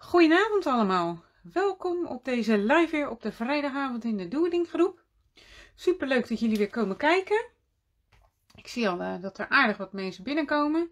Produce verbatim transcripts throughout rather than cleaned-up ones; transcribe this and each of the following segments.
Goedenavond allemaal. Welkom op deze live weer op de vrijdagavond in de Doe-het-ding groep. Super leuk dat jullie weer komen kijken. Ik zie al uh, dat er aardig wat mensen binnenkomen.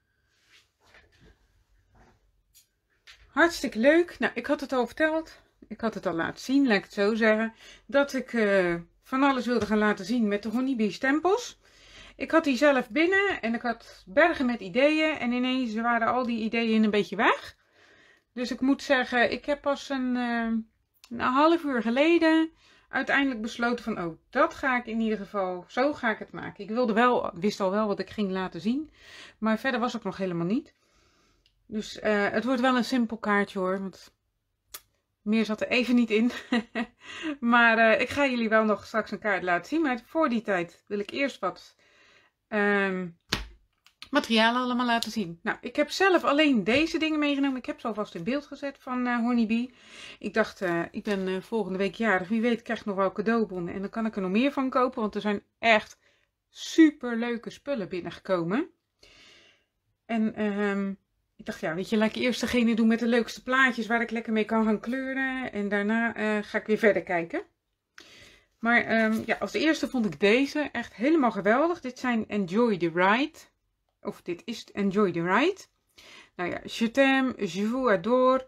Hartstikke leuk. Nou, ik had het al verteld. Ik had het al laten zien, laat ik het zo zeggen. Dat ik uh, van alles wilde gaan laten zien met de Honeybee stempels. Ik had die zelf binnen en ik had bergen met ideeën. En ineens waren al die ideeën een beetje weg. Dus ik moet zeggen, ik heb pas een, uh, een half uur geleden uiteindelijk besloten van, oh, dat ga ik in ieder geval, zo ga ik het maken. Ik wilde wel, wist al wel wat ik ging laten zien, maar verder was ik nog helemaal niet. Dus uh, het wordt wel een simpel kaartje hoor, want meer zat er even niet in. Maar uh, ik ga jullie wel nog straks een kaart laten zien, maar voor die tijd wil ik eerst wat Um, materialen allemaal laten zien. Nou, ik heb zelf alleen deze dingen meegenomen. Ik heb ze alvast in beeld gezet van uh, Honeybee. Ik dacht, uh, ik ben uh, volgende week jarig. Wie weet krijg ik nog wel cadeaubonnen. En dan kan ik er nog meer van kopen. Want er zijn echt super leuke spullen binnengekomen. En um, ik dacht, ja, weet je, laat ik eerst degene doen met de leukste plaatjes. Waar ik lekker mee kan gaan kleuren. En daarna uh, ga ik weer verder kijken. Maar um, ja, als eerste vond ik deze echt helemaal geweldig. Dit zijn Enjoy the Ride. Of dit is Enjoy the Ride. Nou ja, Je t'aime, je vous adore,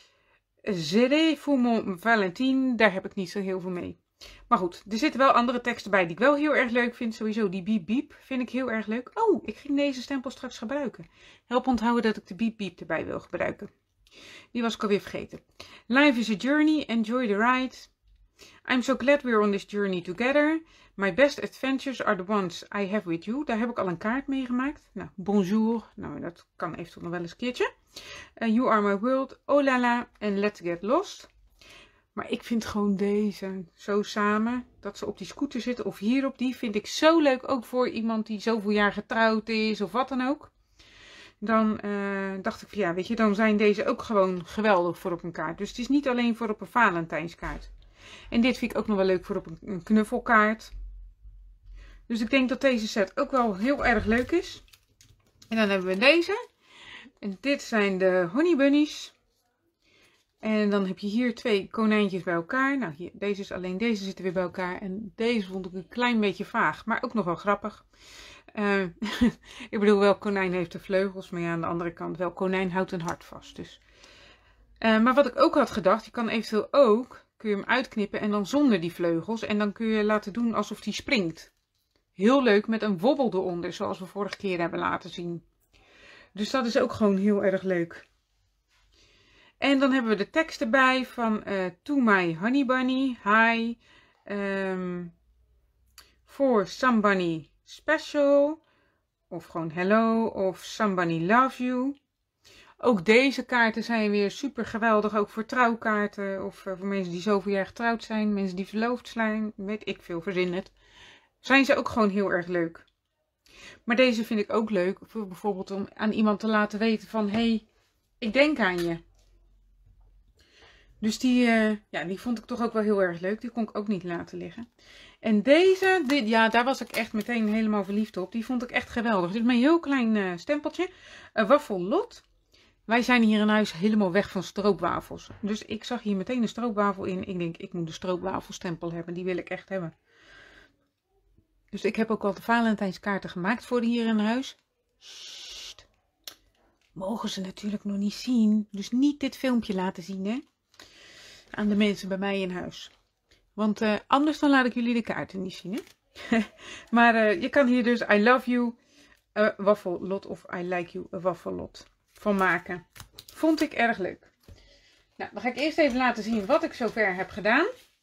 Zéré pour mon Valentine. Daar heb ik niet zo heel veel mee. Maar goed, er zitten wel andere teksten bij die ik wel heel erg leuk vind. Sowieso die biep biep vind ik heel erg leuk. Oh, ik ging deze stempel straks gebruiken. Help onthouden dat ik de biep biep erbij wil gebruiken. Die was ik alweer vergeten. Life is a journey, enjoy the ride. I'm so glad we're on this journey together. My best adventures are the ones I have with you. Daar heb ik al een kaart mee gemaakt. Nou, bonjour. Nou, dat kan eventueel nog wel eens een keertje. Uh, you are my world. Oh la la. En let's get lost. Maar ik vind gewoon deze zo samen. Dat ze op die scooter zitten. Of hier op die. Vind ik zo leuk. Ook voor iemand die zoveel jaar getrouwd is. Of wat dan ook. Dan uh, dacht ik van ja, weet je. Dan zijn deze ook gewoon geweldig voor op een kaart. Dus het is niet alleen voor op een Valentijnskaart. En dit vind ik ook nog wel leuk voor op een, een knuffelkaart. Dus ik denk dat deze set ook wel heel erg leuk is. En dan hebben we deze. En dit zijn de Honey Bunnies. En dan heb je hier twee konijntjes bij elkaar. Nou, hier, deze is alleen, deze zitten weer bij elkaar. En deze vond ik een klein beetje vaag, maar ook nog wel grappig. Uh, ik bedoel, welk konijn heeft de vleugels? Maar ja, aan de andere kant, welk konijn houdt een hart vast. Dus. Uh, maar wat ik ook had gedacht, je kan eventueel ook, kun je hem uitknippen en dan zonder die vleugels. En dan kun je laten doen alsof hij springt. Heel leuk met een wobbel eronder, zoals we vorige keer hebben laten zien. Dus dat is ook gewoon heel erg leuk. En dan hebben we de tekst erbij van uh, To my honey bunny, hi. Um, for somebody special. Of gewoon hello. Of somebody loves you. Ook deze kaarten zijn weer super geweldig. Ook voor trouwkaarten. Of uh, voor mensen die zoveel jaar getrouwd zijn. Mensen die verloofd zijn. Weet ik veel, verzin het. Zijn ze ook gewoon heel erg leuk. Maar deze vind ik ook leuk. Voor bijvoorbeeld om aan iemand te laten weten van. Hé, hey, ik denk aan je. Dus die, uh, ja, die vond ik toch ook wel heel erg leuk. Die kon ik ook niet laten liggen. En deze, dit, ja, daar was ik echt meteen helemaal verliefd op. Die vond ik echt geweldig. Dit is mijn heel klein uh, stempeltje. Een waffellot. Wij zijn hier in huis helemaal weg van stroopwafels. Dus ik zag hier meteen een stroopwafel in. Ik denk, ik moet een stroopwafelstempel hebben. Die wil ik echt hebben. Dus ik heb ook al de Valentijnskaarten gemaakt voor hier in huis. Sst. Mogen ze natuurlijk nog niet zien. Dus niet dit filmpje laten zien, hè. Aan de mensen bij mij in huis. Want uh, anders dan laat ik jullie de kaarten niet zien, hè. Maar uh, je kan hier dus I love you a waffellot of I like you a waffellot van maken. Vond ik erg leuk. Nou, dan ga ik eerst even laten zien wat ik zover heb gedaan.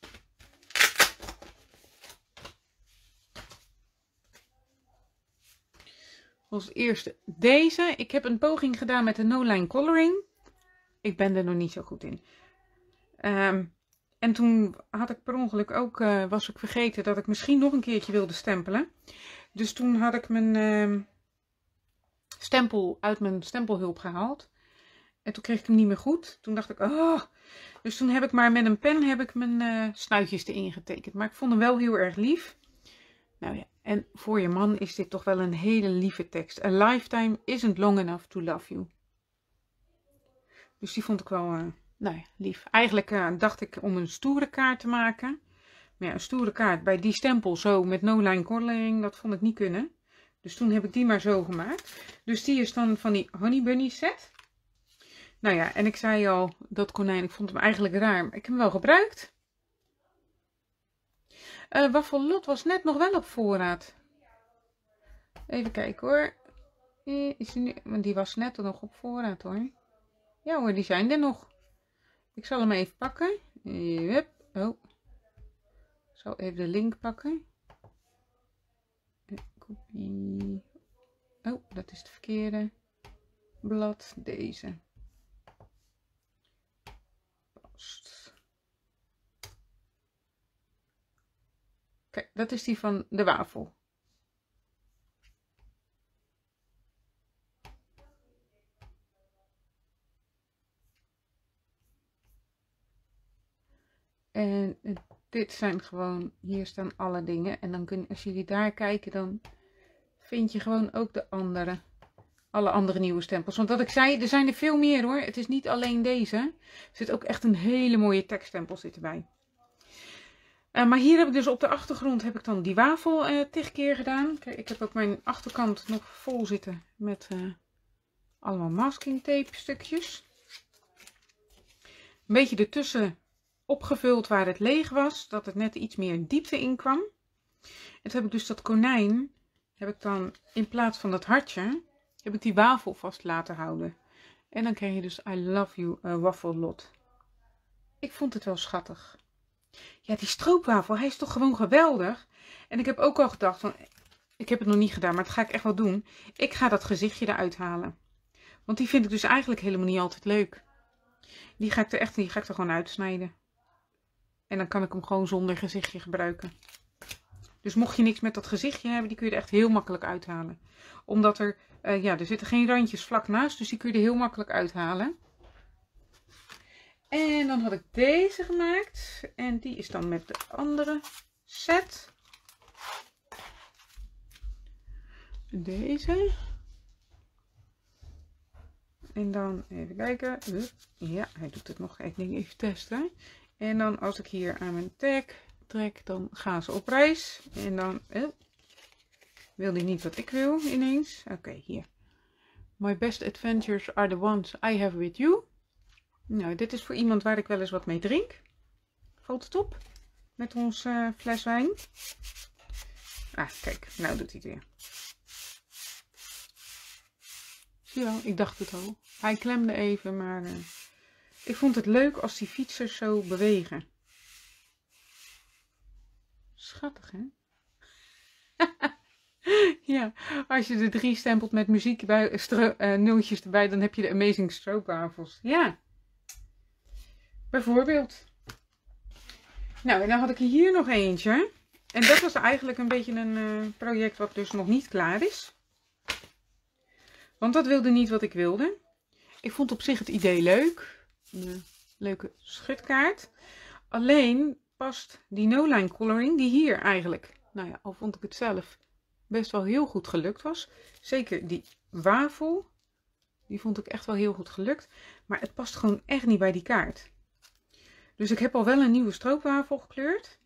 Als eerste deze. Ik heb een poging gedaan met de No Line Coloring. Ik ben er nog niet zo goed in. Um, en toen had ik per ongeluk ook, uh, was ik vergeten dat ik misschien nog een keertje wilde stempelen. Dus toen had ik mijn uh, stempel uit mijn stempelhulp gehaald. En toen kreeg ik hem niet meer goed. Toen dacht ik, oh. Dus toen heb ik maar met een pen heb ik mijn uh, snuitjes erin getekend. Maar ik vond hem wel heel erg lief. Nou ja, en voor je man is dit toch wel een hele lieve tekst. A lifetime isn't long enough to love you. Dus die vond ik wel uh, nou ja, lief. Eigenlijk uh, dacht ik om een stoere kaart te maken. Maar ja, een stoere kaart bij die stempel zo met no line coloring, dat vond ik niet kunnen. Dus toen heb ik die maar zo gemaakt. Dus die is dan van die Honey Bunny set. Nou ja, en ik zei al, dat konijn, ik vond hem eigenlijk raar, maar ik heb hem wel gebruikt. Uh, Waffelot was net nog wel op voorraad. Even kijken hoor. Is die, nu, want die was net nog op voorraad hoor. Ja hoor, die zijn er nog. Ik zal hem even pakken. Yep. Oh. Ik zal even de link pakken. Kopie. Oh, dat is het verkeerde blad. Deze. Post. Kijk, dat is die van de wafel. En dit zijn gewoon, hier staan alle dingen. En dan kun je, als jullie daar kijken, dan vind je gewoon ook de andere, alle andere nieuwe stempels. Want wat ik zei, er zijn er veel meer hoor. Het is niet alleen deze. Er zit ook echt een hele mooie tekststempel zit erbij. Uh, maar hier heb ik dus op de achtergrond heb ik dan die wafel uh, tig keer gedaan. Kijk, ik heb ook mijn achterkant nog vol zitten met uh, allemaal masking tape stukjes. Een beetje ertussen opgevuld waar het leeg was, dat het net iets meer diepte in kwam. En toen heb ik dus dat konijn, heb ik dan in plaats van dat hartje, heb ik die wafel vast laten houden. En dan krijg je dus I love you uh, Waffelot. Ik vond het wel schattig. Ja, die stroopwafel, hij is toch gewoon geweldig. En ik heb ook al gedacht van, ik heb het nog niet gedaan, maar dat ga ik echt wel doen. Ik ga dat gezichtje eruit halen. Want die vind ik dus eigenlijk helemaal niet altijd leuk. Die ga ik er echt, die ga ik er gewoon uitsnijden. En dan kan ik hem gewoon zonder gezichtje gebruiken. Dus mocht je niks met dat gezichtje hebben, die kun je er echt heel makkelijk uithalen. Omdat er, uh, ja, er zitten geen randjes vlak naast, dus die kun je er heel makkelijk uithalen. En dan had ik deze gemaakt. En die is dan met de andere set. Deze. En dan even kijken. Ja, hij doet het nog. Ik denk even testen. En dan als ik hier aan mijn tag trek, dan gaan ze op reis. En dan oh, wil die niet wat ik wil ineens. Oké, okay, hier. My best adventures are the ones I have with you. Nou, dit is voor iemand waar ik wel eens wat mee drink. Valt het op? Met ons uh, fles wijn. Ah, kijk. Nou doet hij het weer. Zie je wel, ik dacht het al. Hij klemde even, maar uh, ik vond het leuk als die fietsers zo bewegen. Schattig, hè? Ja, als je de drie stempelt met muziek bij, uh, nultjes erbij, dan heb je de Amazing Stroopwafels. Ja. Bijvoorbeeld. Nou, en dan had ik hier nog eentje. En dat was eigenlijk een beetje een uh, project wat dus nog niet klaar is. Want dat wilde niet wat ik wilde. Ik vond op zich het idee leuk. Een leuke schutkaart. Alleen past die no-line coloring die hier eigenlijk, nou ja, al vond ik het zelf best wel heel goed gelukt was. Zeker die wafel. Die vond ik echt wel heel goed gelukt. Maar het past gewoon echt niet bij die kaart. Dus ik heb al wel een nieuwe stroopwafel gekleurd.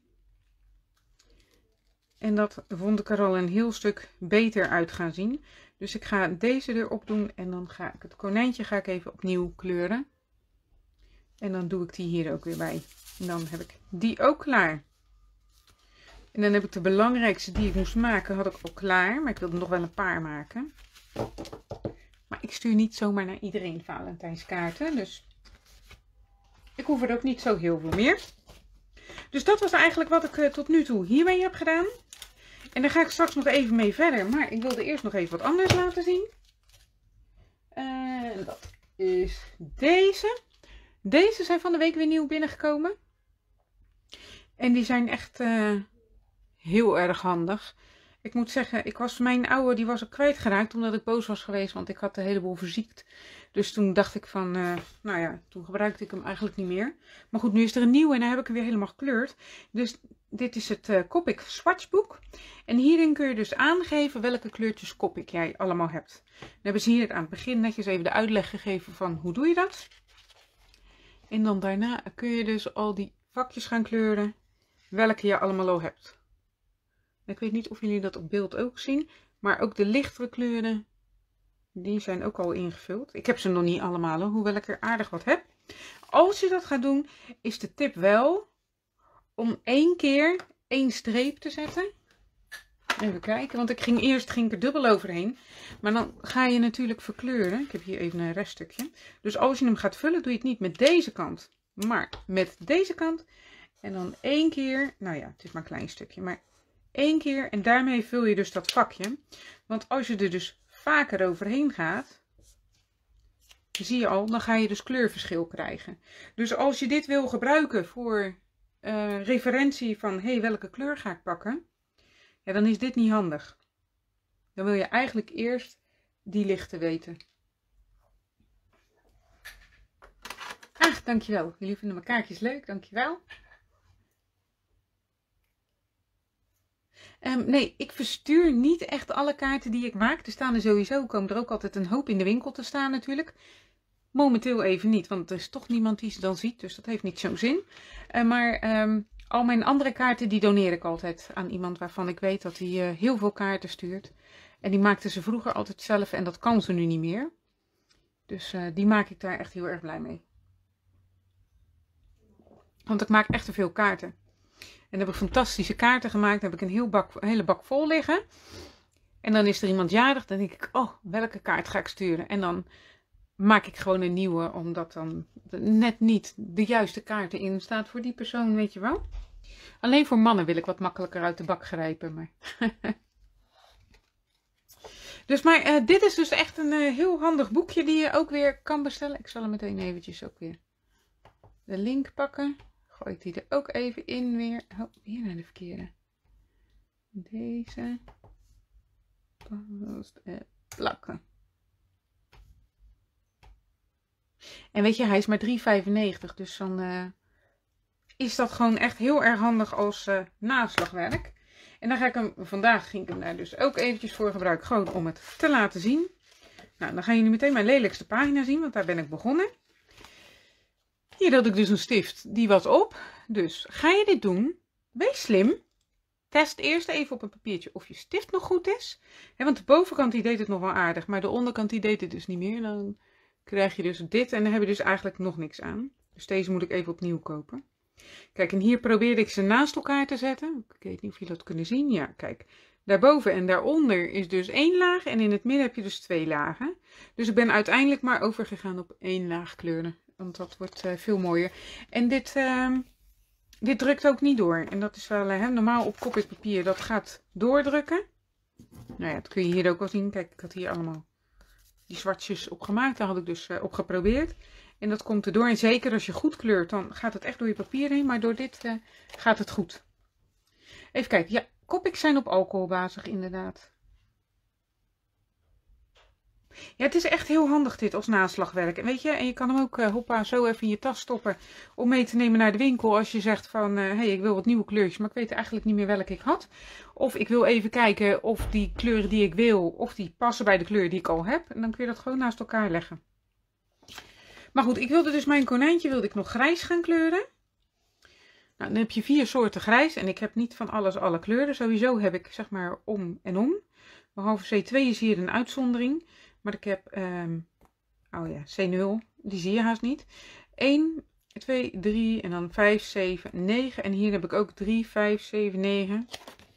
En dat vond ik er al een heel stuk beter uit gaan zien. Dus ik ga deze erop doen en dan ga ik het konijntje ga ik even opnieuw kleuren. En dan doe ik die hier ook weer bij. En dan heb ik die ook klaar. En dan heb ik de belangrijkste die ik moest maken, had ik al klaar. Maar ik wilde nog wel een paar maken. Maar ik stuur niet zomaar naar iedereen Valentijnskaarten. Dus ik hoef er ook niet zo heel veel meer. Dus dat was eigenlijk wat ik uh, tot nu toe hiermee heb gedaan. En daar ga ik straks nog even mee verder. Maar ik wilde eerst nog even wat anders laten zien. En dat is deze. Deze zijn van de week weer nieuw binnengekomen. En die zijn echt uh, heel erg handig. Ik moet zeggen, ik was mijn oude, die was ik kwijtgeraakt omdat ik boos was geweest. Want ik had een heleboel verziekt. Dus toen dacht ik van, uh, nou ja, toen gebruikte ik hem eigenlijk niet meer. Maar goed, nu is er een nieuwe en dan heb ik hem weer helemaal gekleurd. Dus dit is het uh, Copic swatchboek. En hierin kun je dus aangeven welke kleurtjes Copic jij allemaal hebt. Dan hebben ze hier aan het begin netjes even de uitleg gegeven van hoe doe je dat. En dan daarna kun je dus al die vakjes gaan kleuren welke je allemaal al hebt. Ik weet niet of jullie dat op beeld ook zien, maar ook de lichtere kleuren, die zijn ook al ingevuld. Ik heb ze nog niet allemaal, hoewel ik er aardig wat heb. Als je dat gaat doen, is de tip wel om één keer één streep te zetten. Even kijken, want ik ging eerst ging ik er dubbel overheen. Maar dan ga je natuurlijk verkleuren. Ik heb hier even een reststukje. Dus als je hem gaat vullen, doe je het niet met deze kant, maar met deze kant. En dan één keer, nou ja, het is maar een klein stukje, maar één keer. En daarmee vul je dus dat vakje. Want als je er dus vaker overheen gaat, zie je al, dan ga je dus kleurverschil krijgen. Dus als je dit wil gebruiken voor uh, referentie van, hé, hey, welke kleur ga ik pakken? Ja, dan is dit niet handig. Dan wil je eigenlijk eerst die lichte weten. Ach, dankjewel. Jullie vinden mijn kaartjes leuk, dankjewel. Um, nee, ik verstuur niet echt alle kaarten die ik maak. Er staan er sowieso, komen er ook altijd een hoop in de winkel te staan natuurlijk. Momenteel even niet, want er is toch niemand die ze dan ziet, dus dat heeft niet zo'n zin. Uh, maar um, al mijn andere kaarten, die doneer ik altijd aan iemand waarvan ik weet dat hij uh, heel veel kaarten stuurt. En die maakte ze vroeger altijd zelf en dat kan ze nu niet meer. Dus uh, die maak ik daar echt heel erg blij mee. Want ik maak echt te veel kaarten. En dan heb ik fantastische kaarten gemaakt. Dan heb ik een, heel bak, een hele bak vol liggen. En dan is er iemand jarig. Dan denk ik, oh, welke kaart ga ik sturen? En dan maak ik gewoon een nieuwe. Omdat dan net niet de juiste kaarten in staat voor die persoon, weet je wel. Alleen voor mannen wil ik wat makkelijker uit de bak grijpen. Maar dus maar uh, dit is dus echt een uh, heel handig boekje die je ook weer kan bestellen. Ik zal hem meteen eventjes ook weer de link pakken. Gooi ik die er ook even in weer. Oh, weer naar de verkeerde. Deze. Post en plakken. En weet je, hij is maar drie vijfennegentig. Dus dan uh, is dat gewoon echt heel erg handig als uh, naslagwerk. En dan ga ik hem, vandaag ging ik hem daar dus ook eventjes voor gebruiken. Gewoon om het te laten zien. Nou, dan gaan jullie meteen mijn lelijkste pagina zien. Want daar ben ik begonnen. Hier had ik dus een stift, die was op. Dus ga je dit doen, wees slim. Test eerst even op een papiertje of je stift nog goed is. He, want de bovenkant die deed het nog wel aardig, maar de onderkant die deed het dus niet meer. Dan krijg je dus dit en dan heb je dus eigenlijk nog niks aan. Dus deze moet ik even opnieuw kopen. Kijk, en hier probeerde ik ze naast elkaar te zetten. Ik weet niet of jullie dat kunnen zien. Ja, kijk. Daarboven en daaronder is dus één laag en in het midden heb je dus twee lagen. Dus ik ben uiteindelijk maar overgegaan op één laag kleuren. Want dat wordt uh, veel mooier. En dit, uh, dit drukt ook niet door. En dat is wel uh, normaal op Copic papier. Dat gaat doordrukken. Nou ja, dat kun je hier ook wel zien. Kijk, ik had hier allemaal die zwartjes op gemaakt. Daar had ik dus uh, op geprobeerd. En dat komt erdoor. En zeker als je goed kleurt, dan gaat het echt door je papier heen. Maar door dit uh, gaat het goed. Even kijken. Ja, Copics zijn op alcoholbasis inderdaad. Ja, het is echt heel handig dit als naslagwerk. En weet je, en je kan hem ook uh, hoppa zo even in je tas stoppen om mee te nemen naar de winkel. Als je zegt van, hé, uh, hey, ik wil wat nieuwe kleurtjes, maar ik weet eigenlijk niet meer welke ik had. Of ik wil even kijken of die kleuren die ik wil, of die passen bij de kleur die ik al heb. En dan kun je dat gewoon naast elkaar leggen. Maar goed, ik wilde dus mijn konijntje wilde ik nog grijs gaan kleuren. Nou, dan heb je vier soorten grijs en ik heb niet van alles alle kleuren. Sowieso heb ik zeg maar om en om. Behalve C twee is hier een uitzondering. Maar ik heb, um, oh ja, C nul, die zie je haast niet. één, twee, drie en dan vijf, zeven, negen. En hier heb ik ook drie, vijf, zeven, negen.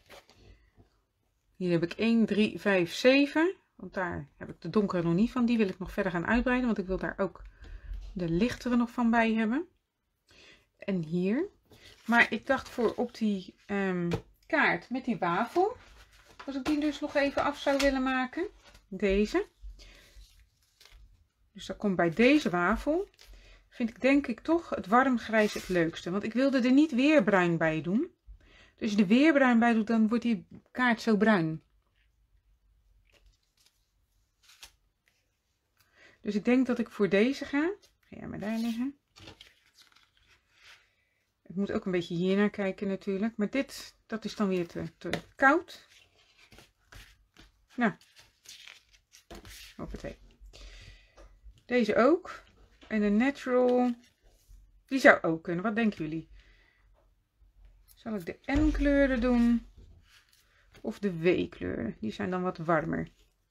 Hier heb ik één, drie, vijf, zeven. Want daar heb ik de donkere nog niet van. Die wil ik nog verder gaan uitbreiden, want ik wil daar ook de lichtere nog van bij hebben. En hier. Maar ik dacht voor op die um, kaart met die wafel, als ik die dus nog even af zou willen maken. Deze. Dus dat komt bij deze wafel. Vind ik denk ik toch het warm grijs het leukste. Want ik wilde er niet weer bruin bij doen. Dus als je er weer bruin bij doet, dan wordt die kaart zo bruin. Dus ik denk dat ik voor deze ga. Ga jij maar daar liggen. Ik moet ook een beetje hier naar kijken natuurlijk. Maar dit, dat is dan weer te, te koud. Nou. Hoppatee. Deze ook. En de Natural Die zou ook kunnen. Wat denken jullie? Zal ik de N kleuren doen? Of de W kleuren? Die zijn dan wat warmer.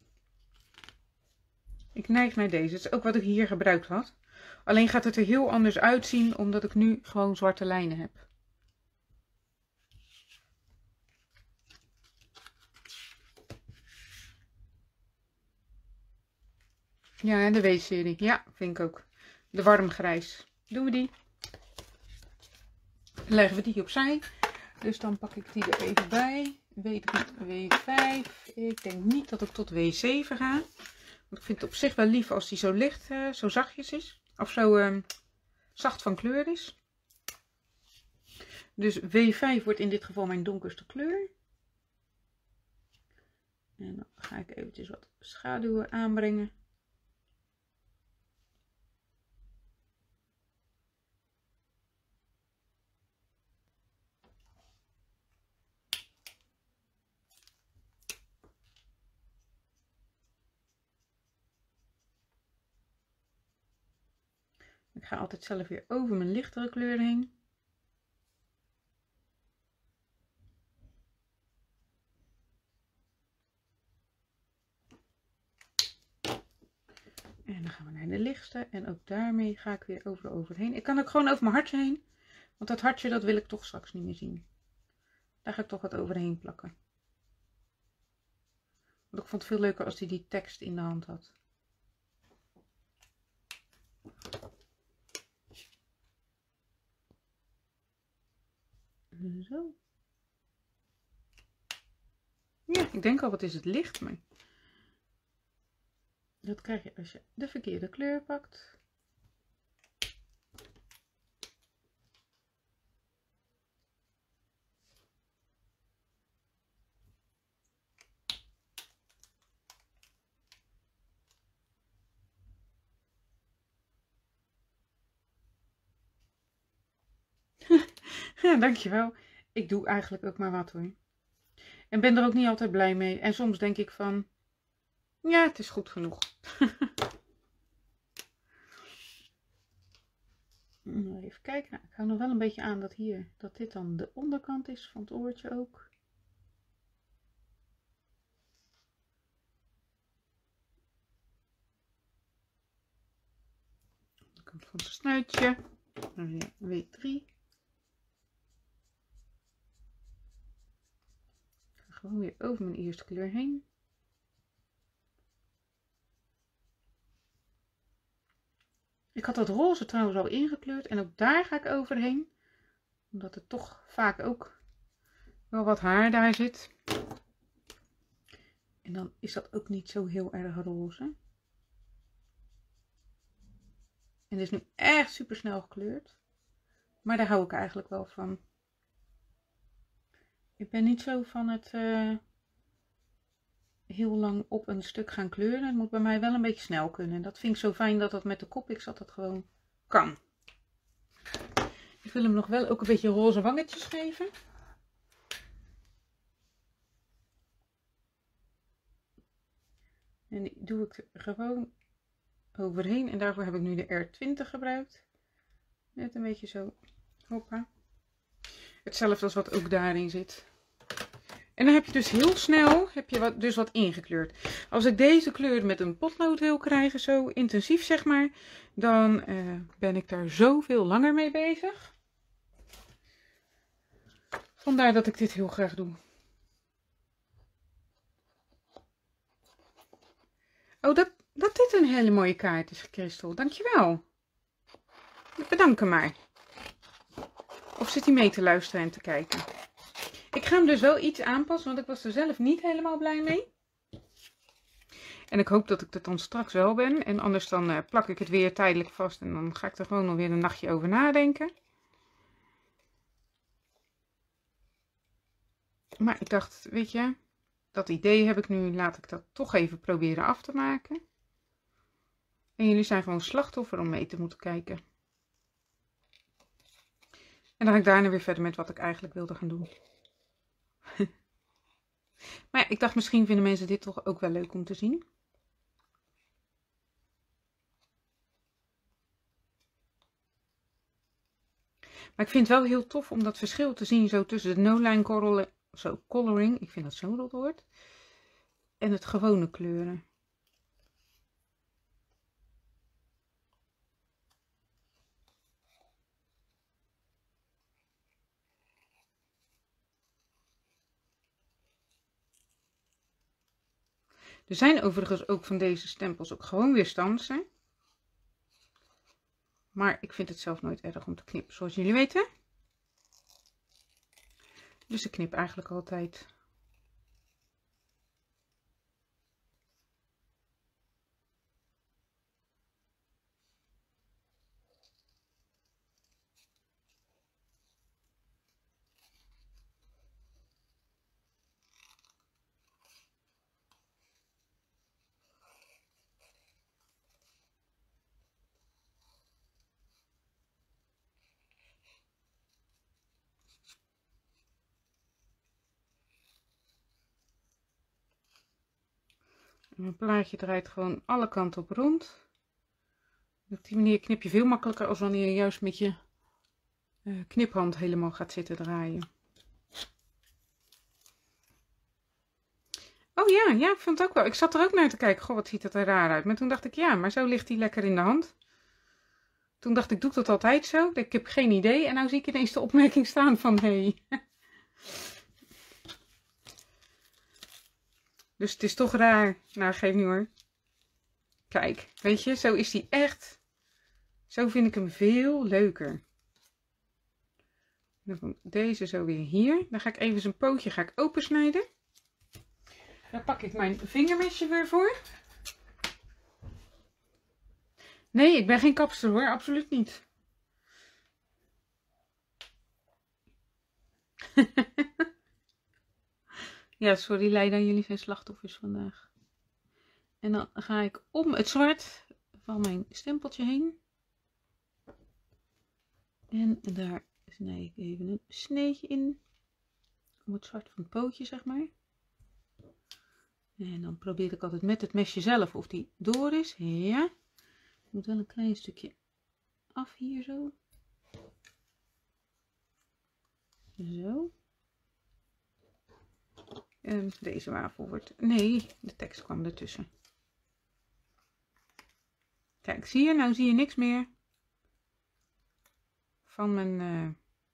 Ik neig naar deze. Dat is ook wat ik hier gebruikt had. Alleen gaat het er heel anders uitzien, omdat ik nu gewoon zwarte lijnen heb. Ja, en de W-serie. Ja, vind ik ook. De warmgrijs. Doen we die. Leggen we die opzij. Dus dan pak ik die er even bij. W drie, W vijf. Ik denk niet dat ik tot W zeven ga. Want ik vind het op zich wel lief als die zo licht, uh, zo zachtjes is. Of zo uh, zacht van kleur is. Dus W vijf wordt in dit geval mijn donkerste kleur. En dan ga ik eventjes wat schaduwen aanbrengen. Ik ga altijd zelf weer over mijn lichtere kleur heen. En dan gaan we naar de lichtste. En ook daarmee ga ik weer over overheen. Ik kan ook gewoon over mijn hartje heen. Want dat hartje, dat wil ik toch straks niet meer zien. Daar ga ik toch wat overheen plakken. Want ik vond het veel leuker als hij die tekst in de hand had. Zo. Ja, ik denk al, wat is het licht, maar dat krijg je als je de verkeerde kleur pakt. Ja, dankjewel. Ik doe eigenlijk ook maar wat hoor. En ben er ook niet altijd blij mee. En soms denk ik van, ja, het is goed genoeg. Even kijken. Nou, ik hou nog wel een beetje aan dat hier, dat dit dan de onderkant is van het oortje ook. Onderkant van het snuitje. Dan weer W drie. Gewoon weer over mijn eerste kleur heen. Ik had dat roze trouwens al ingekleurd en ook daar ga ik overheen. Omdat er toch vaak ook wel wat haar daar zit. En dan is dat ook niet zo heel erg roze. En dit is nu echt super snel gekleurd. Maar daar hou ik eigenlijk wel van. Ik ben niet zo van het uh, heel lang op een stuk gaan kleuren. Het moet bij mij wel een beetje snel kunnen. En dat vind ik zo fijn dat dat met de Copics dat dat gewoon kan. Ik wil hem nog wel ook een beetje roze wangetjes geven. En die doe ik er gewoon overheen. En daarvoor heb ik nu de R twintig gebruikt. Net een beetje zo. Hoppa. Hetzelfde als wat ook daarin zit. En dan heb je dus heel snel heb je wat, dus wat ingekleurd. Als ik deze kleur met een potlood wil krijgen, zo intensief zeg maar, dan uh, ben ik daar zoveel langer mee bezig. Vandaar dat ik dit heel graag doe. Oh, dat, dat dit een hele mooie kaart is, Christel. Dankjewel. Bedank hem maar. Of zit hij mee te luisteren en te kijken? Ik ga hem dus wel iets aanpassen, want ik was er zelf niet helemaal blij mee. En ik hoop dat ik er dan straks wel ben. En anders dan uh, plak ik het weer tijdelijk vast en dan ga ik er gewoon nog weer een nachtje over nadenken. Maar ik dacht, weet je, dat idee heb ik nu, laat ik dat toch even proberen af te maken. En jullie zijn gewoon slachtoffer om mee te moeten kijken. En dan ga ik daarna weer verder met wat ik eigenlijk wilde gaan doen. Maar ja, ik dacht misschien vinden mensen dit toch ook wel leuk om te zien. Maar ik vind het wel heel tof om dat verschil te zien zo tussen de no-line coral, zo coloring, ik vind dat zo'n rot woord, en het gewone kleuren. Er zijn overigens ook van deze stempels ook gewoon weer stansen. Maar ik vind het zelf nooit erg om te knippen, zoals jullie weten. Dus ik knip eigenlijk altijd. Mijn plaatje draait gewoon alle kanten op rond. Op die manier knip je veel makkelijker als wanneer je juist met je uh, kniphand helemaal gaat zitten draaien. Oh ja, ja, ik vond het ook wel. Ik zat er ook naar te kijken. Goh, wat ziet het er raar uit. Maar toen dacht ik, ja, maar zo ligt hij lekker in de hand. Toen dacht ik, doe ik dat altijd zo? Ik heb geen idee. En nou zie ik ineens de opmerking staan van, hé. Hey. Dus het is toch raar. Nou, geef niet hoor. Kijk, weet je, zo is die echt. Zo vind ik hem veel leuker. Dan komt deze zo weer hier. Dan ga ik even zijn pootje ga ik opensnijden. Dan pak ik mijn vingermesje weer voor. Nee, ik ben geen kapster hoor, absoluut niet. Ja, sorry Leida, jullie zijn slachtoffers vandaag. En dan ga ik om het zwart van mijn stempeltje heen. En daar snij ik even een sneetje in. Om het zwart van het pootje, zeg maar. En dan probeer ik altijd met het mesje zelf of die door is. Ja. Ik moet wel een klein stukje af hier zo. Zo. En deze wafel wordt... Nee, de tekst kwam ertussen. Kijk, zie je? Nou zie je niks meer van mijn uh,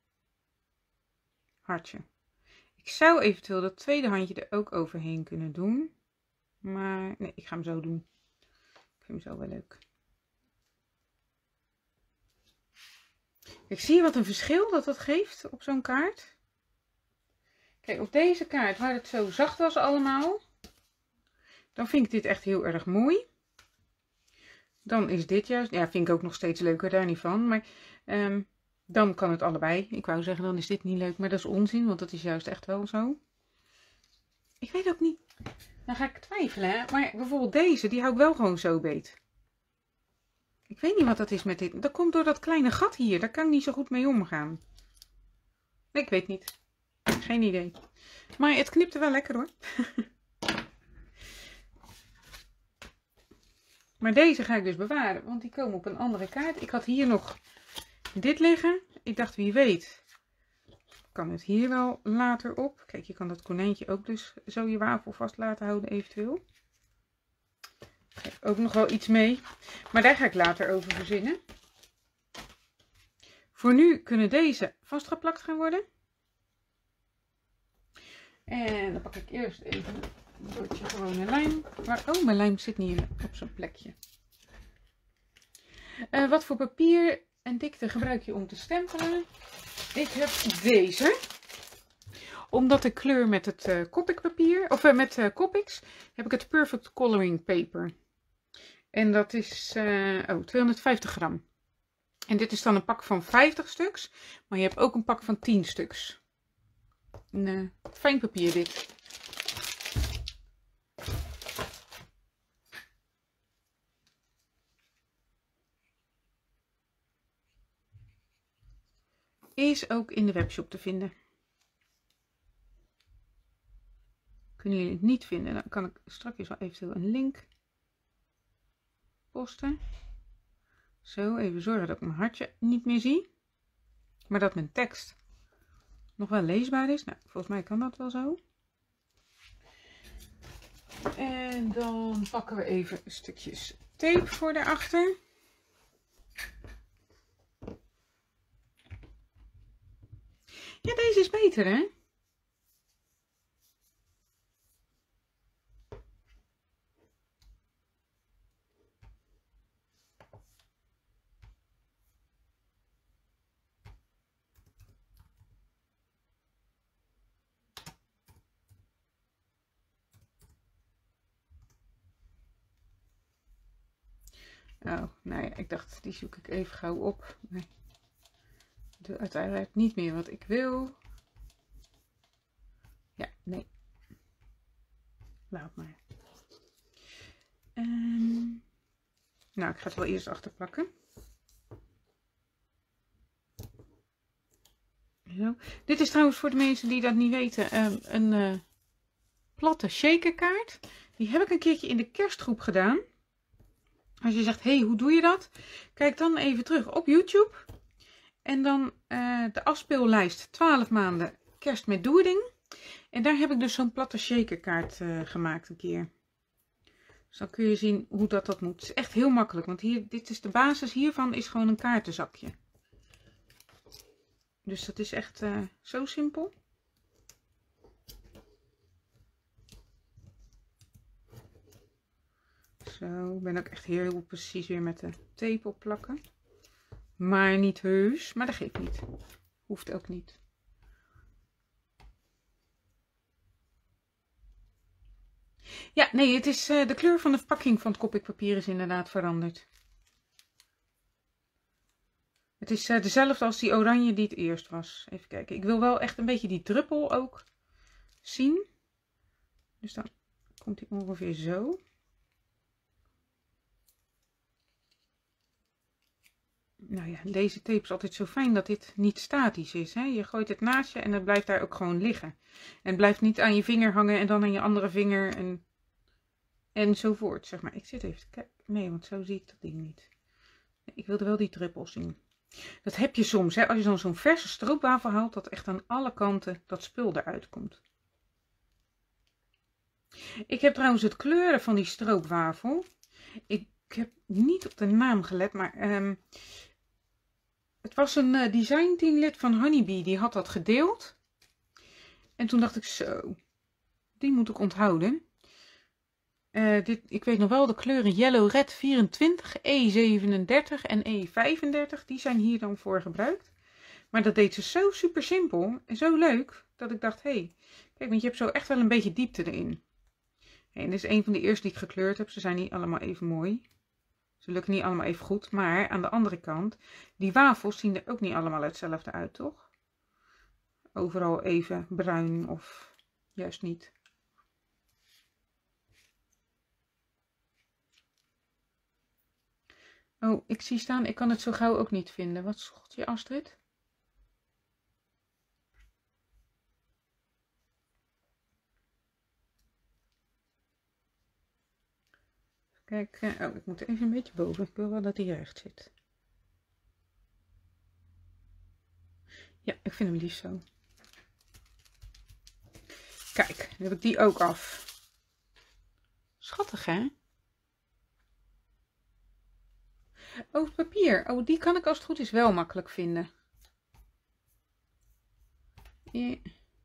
hartje. Ik zou eventueel dat tweede handje er ook overheen kunnen doen. Maar nee, ik ga hem zo doen. Ik vind hem zo wel leuk. Ik zie wat een verschil dat dat geeft op zo'n kaart. Kijk, op deze kaart waar het zo zacht was allemaal, dan vind ik dit echt heel erg mooi. Dan is dit juist, ja, vind ik ook nog steeds leuker, daar niet van. Maar um, dan kan het allebei. Ik wou zeggen, dan is dit niet leuk, maar dat is onzin, want dat is juist echt wel zo. Ik weet ook niet. Dan ga ik twijfelen, hè? Maar bijvoorbeeld deze, die hou ik wel gewoon zo beet. Ik weet niet wat dat is met dit. Dat komt door dat kleine gat hier. Daar kan ik niet zo goed mee omgaan. Ik weet niet. Geen idee. Maar het knipte wel lekker hoor. Maar deze ga ik dus bewaren. Want die komen op een andere kaart. Ik had hier nog dit liggen. Ik dacht wie weet. Kan het hier wel later op. Kijk, je kan dat konijntje ook dus zo je wafel vast laten houden eventueel. Geef ook nog wel iets mee. Maar daar ga ik later over verzinnen. Voor nu kunnen deze vastgeplakt gaan worden. En dan pak ik eerst even een bordje gewone lijm. Maar, oh, mijn lijm zit niet op zijn plekje. Uh, wat voor papier en dikte gebruik je om te stempelen? Ik heb deze. Omdat ik kleur met het uh, Copic papier, of uh, met uh, Copics, heb ik het Perfect Coloring Paper. En dat is uh, oh, tweehonderdvijftig gram. En dit is dan een pak van vijftig stuks. Maar je hebt ook een pak van tien stuks. Een uh, fijn papier dit. Is ook in de webshop te vinden. Kunnen jullie het niet vinden, dan kan ik straks wel eventueel een link posten. Zo, even zorgen dat ik mijn hartje niet meer zie. Maar dat mijn tekst nog wel leesbaar is. Nou, volgens mij kan dat wel zo. En dan pakken we even stukjes tape voor daarachter. Ja, deze is beter, hè? Oh, nou ja, ik dacht, die zoek ik even gauw op. Nee. Doe uiteindelijk niet meer wat ik wil. Ja, nee. Laat maar. Um, nou, ik ga het wel eerst achter plakken. Zo. Dit is trouwens voor de mensen die dat niet weten, um, een uh, platte shakerkaart. Die heb ik een keertje in de kerstgroep gedaan. Als je zegt, hé, hey, hoe doe je dat? Kijk dan even terug op YouTube. En dan uh, de afspeellijst twaalf maanden kerst met Doerding. En daar heb ik dus zo'n platte shakerkaart uh, gemaakt een keer. Dus dan kun je zien hoe dat, dat moet. Het is echt heel makkelijk, want hier, dit is de basis hiervan is gewoon een kaartenzakje. Dus dat is echt uh, zo simpel. Zo, ik ben ook echt heel precies weer met de tape op plakken. Maar niet heus, maar dat geeft niet. Hoeft ook niet. Ja, nee, het is uh, de kleur van de verpakking van het Copic papier is inderdaad veranderd. Het is uh, dezelfde als die oranje die het eerst was. Even kijken. Ik wil wel echt een beetje die druppel ook zien. Dus dan komt die ongeveer zo. Nou ja, deze tape is altijd zo fijn dat dit niet statisch is. Hè? Je gooit het naast je en het blijft daar ook gewoon liggen. En het blijft niet aan je vinger hangen en dan aan je andere vinger en, enzovoort. Zeg maar. Ik zit even te kijken. Nee, want zo zie ik dat ding niet. Ik wilde wel die druppels zien. Dat heb je soms, hè? Als je dan zo'n verse stroopwafel haalt, dat echt aan alle kanten dat spul eruit komt. Ik heb trouwens het kleuren van die stroopwafel. Ik heb niet op de naam gelet, maar um, het was een uh, design teamlid van Honeybee, die had dat gedeeld. En toen dacht ik zo, die moet ik onthouden. Uh, dit, ik weet nog wel de kleuren Yellow Red vierentwintig, E zevenendertig en E vijfendertig. Die zijn hier dan voor gebruikt. Maar dat deed ze zo super simpel en zo leuk. Dat ik dacht, hé, hey, kijk, want je hebt zo echt wel een beetje diepte erin. Hey, en dit is een van de eerste die ik gekleurd heb. Ze zijn niet allemaal even mooi. Ze lukken niet allemaal even goed. Maar aan de andere kant, die wafels zien er ook niet allemaal hetzelfde uit, toch? Overal even bruin of juist niet. Oh, ik zie staan, ik kan het zo gauw ook niet vinden. Wat zocht je, Astrid? Kijk, oh, ik moet even een beetje boven. Ik wil wel dat hij recht zit. Ja, ik vind hem liefst zo. Kijk, dan heb ik die ook af. Schattig, hè? Oh, het papier. Oh, die kan ik als het goed is wel makkelijk vinden. Ja.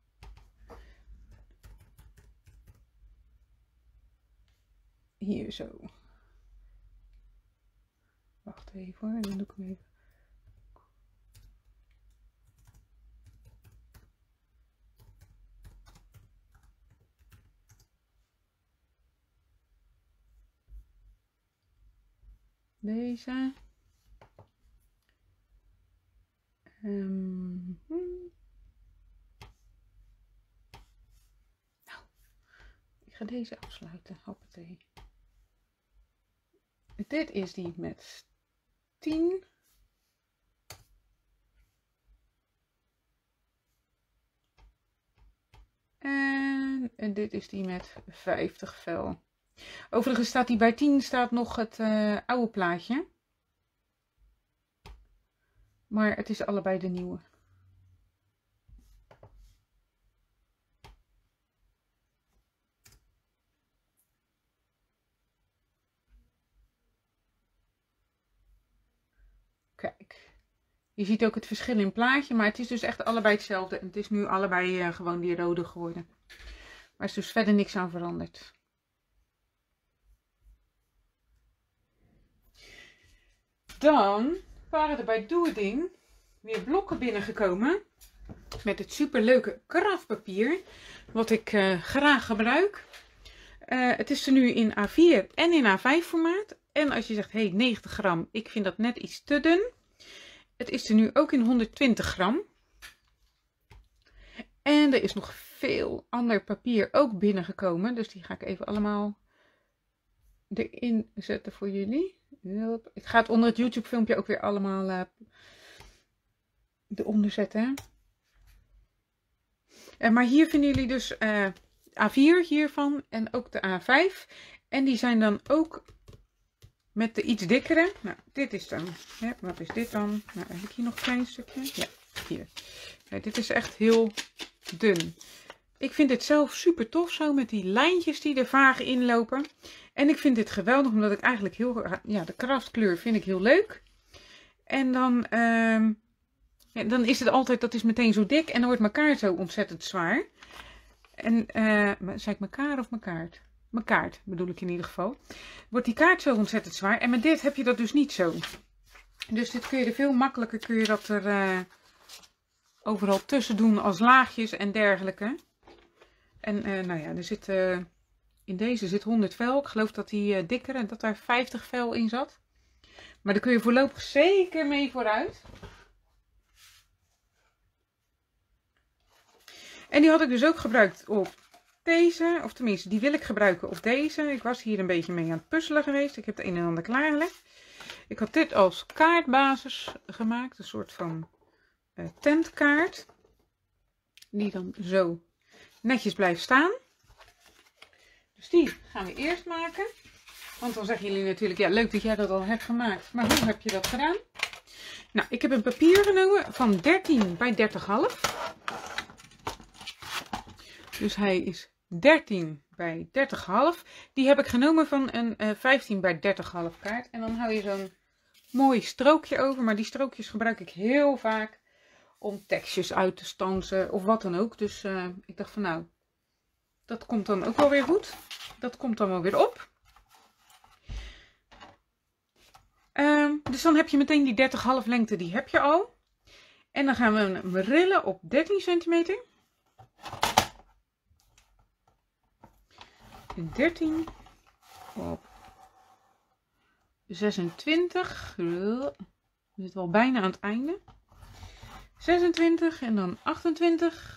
Hier zo. Wacht even hoor, dan doe ik hem even. Deze. Um, hmm. Nou, ik ga deze afsluiten. Hoppatee. Dit is die met tien. En, en dit is die met vijftig vel. Overigens staat die bij tien staat nog het uh, oude plaatje. Maar het is allebei de nieuwe. Kijk. Je ziet ook het verschil in plaatje, maar het is dus echt allebei hetzelfde. En het is nu allebei uh, gewoon die rode geworden. Maar er is dus verder niks aan veranderd. Dan waren er bij Doe-het-ding weer blokken binnengekomen. Met het superleuke kraftpapier. Wat ik uh, graag gebruik. Uh, het is er nu in A vier en in A vijf formaat. En als je zegt, hé, hey, negentig gram, ik vind dat net iets te dun. Het is er nu ook in honderdtwintig gram. En er is nog veel ander papier ook binnengekomen. Dus die ga ik even allemaal erin zetten voor jullie. Ik ga het onder het YouTube filmpje ook weer allemaal uh, eronder zetten. Uh, maar hier vinden jullie dus uh, A vier hiervan en ook de A vijf. En die zijn dan ook met de iets dikkere. Nou, dit is dan. Ja, wat is dit dan? Nou, heb ik hier nog een klein stukje? Ja, hier. Ja, dit is echt heel dun. Ik vind dit zelf super tof zo met die lijntjes die er vaag in lopen. En ik vind dit geweldig omdat ik eigenlijk heel... Ja, de kraftkleur vind ik heel leuk. En dan... Um, ja, dan is het altijd... Dat is meteen zo dik en dan wordt mijn kaart zo ontzettend zwaar. En... Uh, zei ik mijn kaart of mijn kaart? Mijn kaart bedoel ik in ieder geval. Wordt die kaart zo ontzettend zwaar. En met dit heb je dat dus niet zo. Dus dit kun je er veel makkelijker... Kun je dat er... Uh, overal tussen doen als laagjes en dergelijke. En uh, nou ja, er zit, uh, in deze zit honderd vel. Ik geloof dat die uh, dikker en dat daar vijftig vel in zat. Maar daar kun je voorlopig zeker mee vooruit. En die had ik dus ook gebruikt op deze. Of tenminste, die wil ik gebruiken op deze. Ik was hier een beetje mee aan het puzzelen geweest. Ik heb het een en ander klaargelegd. Ik had dit als kaartbasis gemaakt. Een soort van uh, tentkaart. Die dan zo netjes blijft staan. Dus die gaan we eerst maken. Want dan zeggen jullie natuurlijk, ja, leuk dat jij dat al hebt gemaakt. Maar hoe heb je dat gedaan? Nou, ik heb een papier genomen van dertien bij dertig komma vijf. Dus hij is dertien bij dertig komma vijf. Die heb ik genomen van een uh, vijftien bij dertig komma vijf kaart. En dan hou je zo'n mooi strookje over. Maar die strookjes gebruik ik heel vaak om tekstjes uit te stansen of wat dan ook. Dus uh, ik dacht van nou, dat komt dan ook wel weer goed. Dat komt dan wel weer op. Uh, dus dan heb je meteen die dertig komma vijf lengte, die heb je al. En dan gaan we hem rillen op dertien centimeter. En dertien op zesentwintig. We zitten al bijna aan het einde. zesentwintig en dan achtentwintig.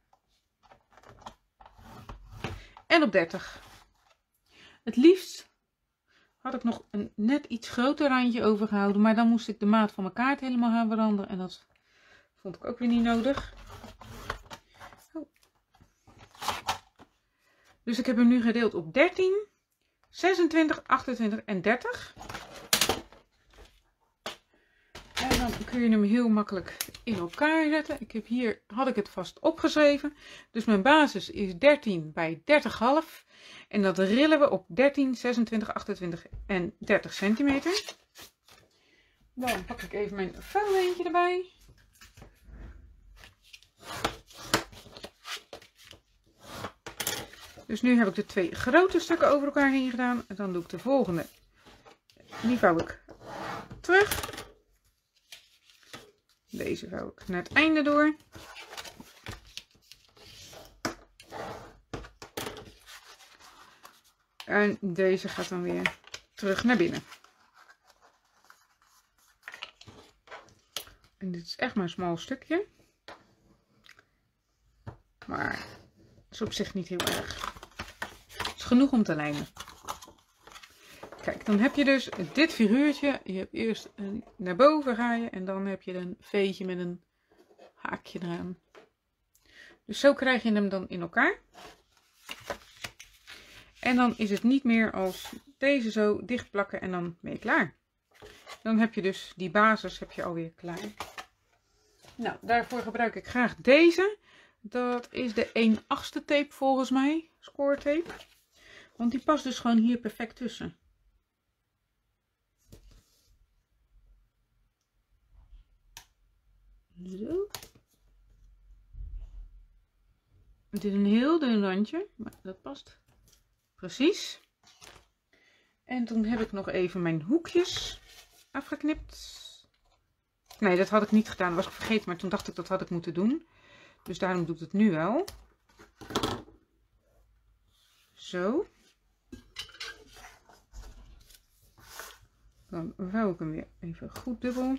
En op dertig. Het liefst had ik nog een net iets groter randje overgehouden. Maar dan moest ik de maat van mijn kaart helemaal gaan veranderen. En dat vond ik ook weer niet nodig. Oh. Dus ik heb hem nu gedeeld op dertien, zesentwintig, achtentwintig en dertig. En dan kun je hem heel makkelijk in elkaar zetten. Ik heb hier, had ik het vast opgeschreven. Dus mijn basis is dertien bij dertig komma vijf. En dat rillen we op dertien, zesentwintig, achtentwintig en dertig centimeter. Dan pak ik even mijn vouwleentje erbij. Dus nu heb ik de twee grote stukken over elkaar heen gedaan. En dan doe ik de volgende. Die vouw ik terug. Deze vouw ik naar het einde door. En deze gaat dan weer terug naar binnen. En dit is echt maar een smal stukje. Maar is op zich niet heel erg. Het is genoeg om te lijmen. Kijk, dan heb je dus dit figuurtje. Je hebt eerst een, naar boven ga je en dan heb je een veetje met een haakje eraan. Dus zo krijg je hem dan in elkaar. En dan is het niet meer als deze zo dicht plakken en dan ben je klaar. Dan heb je dus die basis heb je alweer klaar. Nou, daarvoor gebruik ik graag deze. Dat is de één achtste tape volgens mij. Score tape. Want die past dus gewoon hier perfect tussen. Zo. Het is een heel dun randje, maar dat past precies. En toen heb ik nog even mijn hoekjes afgeknipt. Nee, dat had ik niet gedaan. Dat was ik vergeten, maar toen dacht ik dat had ik moeten doen. Dus daarom doe ik het nu wel. Zo. Dan vouw ik hem weer even goed dubbel.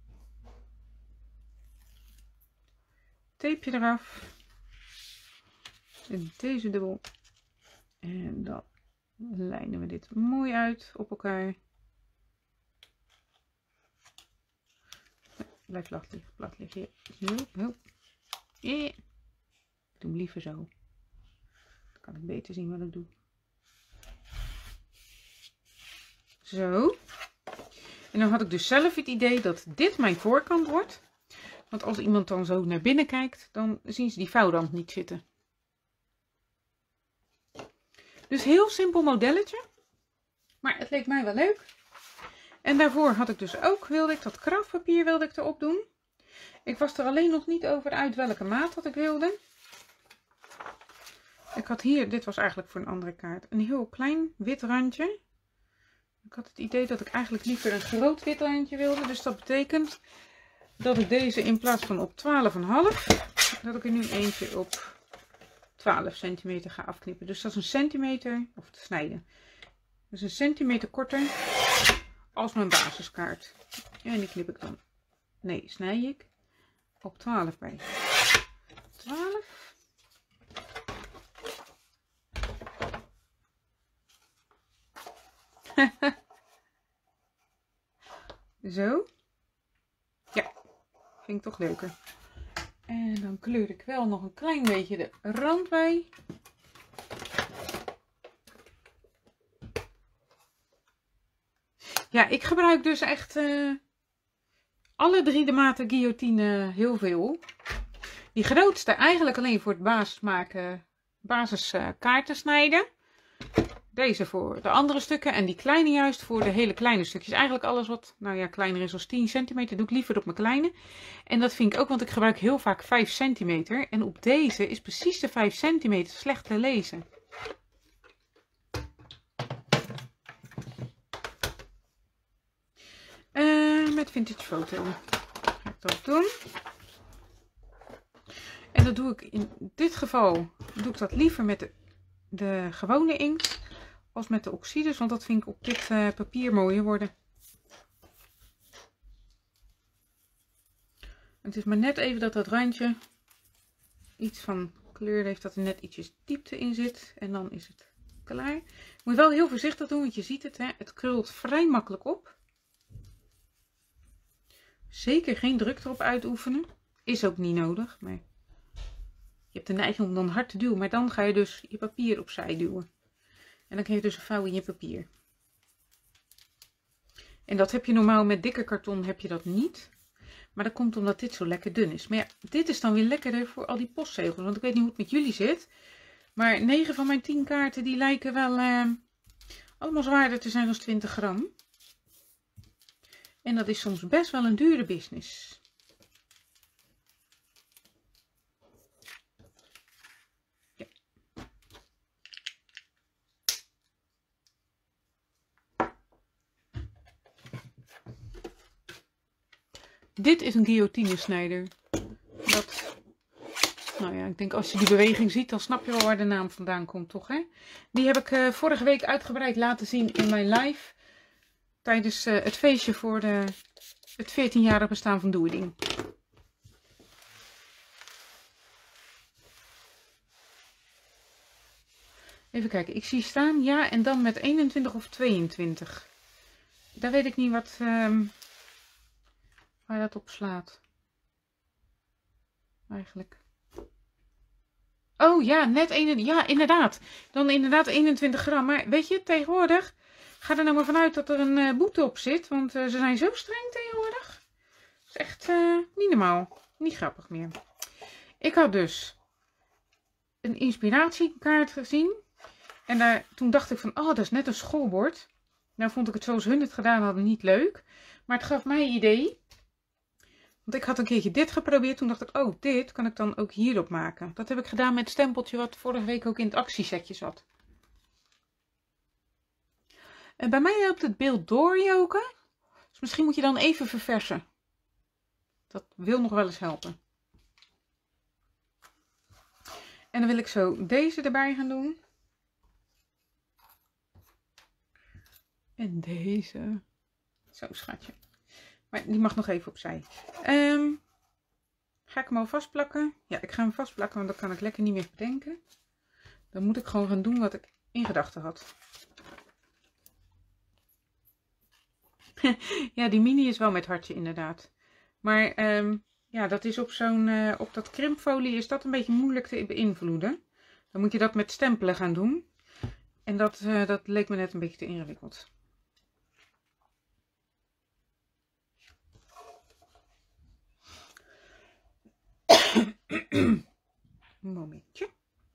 Tapeje eraf. En deze dubbel. En dan lijnen we dit mooi uit op elkaar. Blijf plat liggen, plat liggen. Zo, zo. Yeah. Ik doe hem liever zo. Dan kan ik beter zien wat ik doe. Zo. En dan had ik dus zelf het idee dat dit mijn voorkant wordt. Want als iemand dan zo naar binnen kijkt, dan zien ze die vouwrand niet zitten. Dus heel simpel modelletje. Maar het leek mij wel leuk. En daarvoor had ik dus ook, wilde ik dat kraftpapier wilde ik erop doen. Ik was er alleen nog niet over uit welke maat dat ik wilde. Ik had hier, dit was eigenlijk voor een andere kaart, een heel klein wit randje. Ik had het idee dat ik eigenlijk liever een groot wit randje wilde. Dus dat betekent dat ik deze in plaats van op twaalf komma vijf, dat ik er nu eentje op twaalf centimeter ga afknippen. Dus dat is een centimeter, of te snijden. Dus een centimeter korter als mijn basiskaart. En die knip ik dan, nee, snij ik op twaalf bij. twaalf. Zo. Ja, vind ik toch leuker. En dan kleur ik wel nog een klein beetje de rand bij. Ja, ik gebruik dus echt uh, alle drie de maten guillotine heel veel. Die grootste eigenlijk alleen voor het basis maken, basis uh, kaarten snijden. Deze voor de andere stukken en die kleine juist voor de hele kleine stukjes. Eigenlijk alles wat, nou ja, kleiner is als tien centimeter doe ik liever op mijn kleine. En dat vind ik ook, want ik gebruik heel vaak vijf centimeter. En op deze is precies de vijf centimeter slecht te lezen. Uh, met Vintage Photo ga ik dat doen. En dat doe ik in dit geval, doe ik dat liever met de, de gewone inkt als met de oxides, want dat vind ik op dit uh, papier mooier worden. Het is maar net even dat dat randje iets van kleur heeft, dat er net ietsjes diepte in zit. En dan is het klaar. Je moet wel heel voorzichtig doen, want je ziet het, hè? Het krult vrij makkelijk op. Zeker geen druk erop uitoefenen. Is ook niet nodig. Maar je hebt de neiging om dan hard te duwen. Maar dan ga je dus je papier opzij duwen. En dan krijg je dus een vouw in je papier. En dat heb je normaal met dikke karton heb je dat niet. Maar dat komt omdat dit zo lekker dun is. Maar ja, dit is dan weer lekkerder voor al die postzegels. Want ik weet niet hoe het met jullie zit. Maar negen van mijn tien kaarten die lijken wel uh, allemaal zwaarder te zijn dan twintig gram. En dat is soms best wel een dure business. Ja. Dit is een guillotinesnijder. Dat, nou ja, ik denk als je die beweging ziet, dan snap je wel waar de naam vandaan komt, toch? Hè? Die heb ik uh, vorige week uitgebreid laten zien in mijn live. Tijdens uh, het feestje voor de, het veertienjarig bestaan van Doe-Ding. Even kijken, ik zie staan ja en dan met eenentwintig of tweeëntwintig. Daar weet ik niet wat, um, waar dat op slaat. Eigenlijk. Oh ja, net een, ja inderdaad. Dan inderdaad eenentwintig gram. Maar weet je, tegenwoordig... Ga er nou maar vanuit dat er een uh, boete op zit, want uh, ze zijn zo streng tegenwoordig. Dat is echt uh, niet normaal. niet grappig meer. Ik had dus een inspiratiekaart gezien. En daar, toen dacht ik van, oh, dat is net een schoolbord. Nou vond ik het zoals hun het gedaan hadden niet leuk. Maar het gaf mij een idee. Want ik had een keertje dit geprobeerd. Toen dacht ik, oh, dit kan ik dan ook hierop maken. Dat heb ik gedaan met het stempeltje wat vorige week ook in het actiesetje zat. En bij mij helpt het beeld doorjoken. Dus misschien moet je dan even verversen. Dat wil nog wel eens helpen. En dan wil ik zo deze erbij gaan doen. En deze. Zo, schatje. Maar die mag nog even opzij. Um, ga ik hem al vastplakken? Ja, ik ga hem vastplakken, want dan kan ik lekker niet meer bedenken. Dan moet ik gewoon gaan doen wat ik in gedachten had. Ja, die mini is wel met hartje inderdaad. Maar um, ja, dat is op zo'n uh, op dat krimpfolie is dat een beetje moeilijk te beïnvloeden. Dan moet je dat met stempelen gaan doen. En dat, uh, dat leek me net een beetje te ingewikkeld. Een momentje.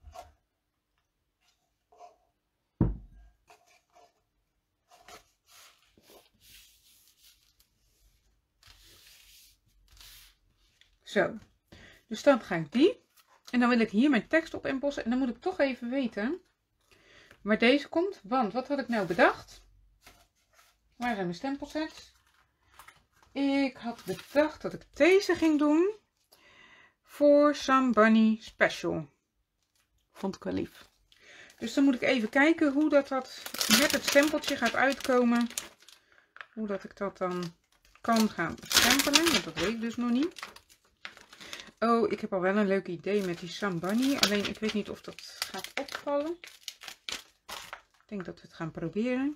Zo, dus dan ga ik die. En dan wil ik hier mijn tekst op inbossen. En dan moet ik toch even weten waar deze komt. Want wat had ik nou bedacht? Waar zijn mijn stempelsets? Ik had bedacht dat ik deze ging doen voor Some Bunny Special. Vond ik wel lief. Dus dan moet ik even kijken hoe dat, dat met het stempeltje gaat uitkomen. Hoe dat ik dat dan kan gaan stempelen. Want dat weet ik dus nog niet. Oh, ik heb al wel een leuk idee met die Some Bunny. Alleen ik weet niet of dat gaat opvallen. Ik denk dat we het gaan proberen.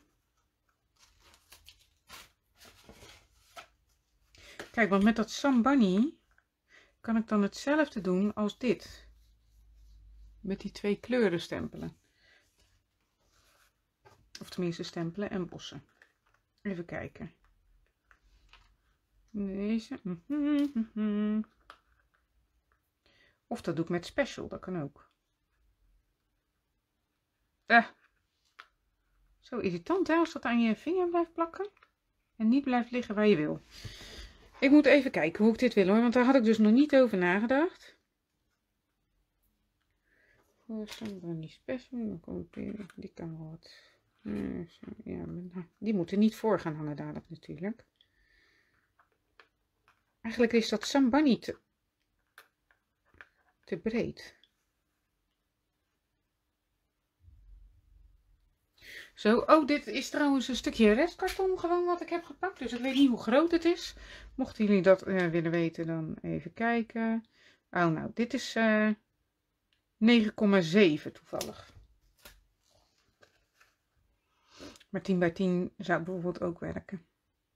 Kijk, want met dat Some Bunny kan ik dan hetzelfde doen als dit. Met die twee kleuren stempelen. Of tenminste stempelen en bossen. Even kijken. Deze. Of dat doe ik met special, dat kan ook. Eh. Zo irritant hè, als dat aan je vinger blijft plakken. En niet blijft liggen waar je wil. Ik moet even kijken hoe ik dit wil hoor, want daar had ik dus nog niet over nagedacht. Voor Some Bunny Special, dan komt die, die kan wel wat. Ja, die moeten niet voor gaan hangen dadelijk natuurlijk. Eigenlijk is dat Some Bunny te, te breed. Zo, oh, dit is trouwens een stukje restkarton gewoon wat ik heb gepakt. Dus ik weet niet hoe groot het is. Mochten jullie dat uh, willen weten, dan even kijken. Oh, nou, dit is uh, negen komma zeven toevallig. Maar tien bij tien zou bijvoorbeeld ook werken.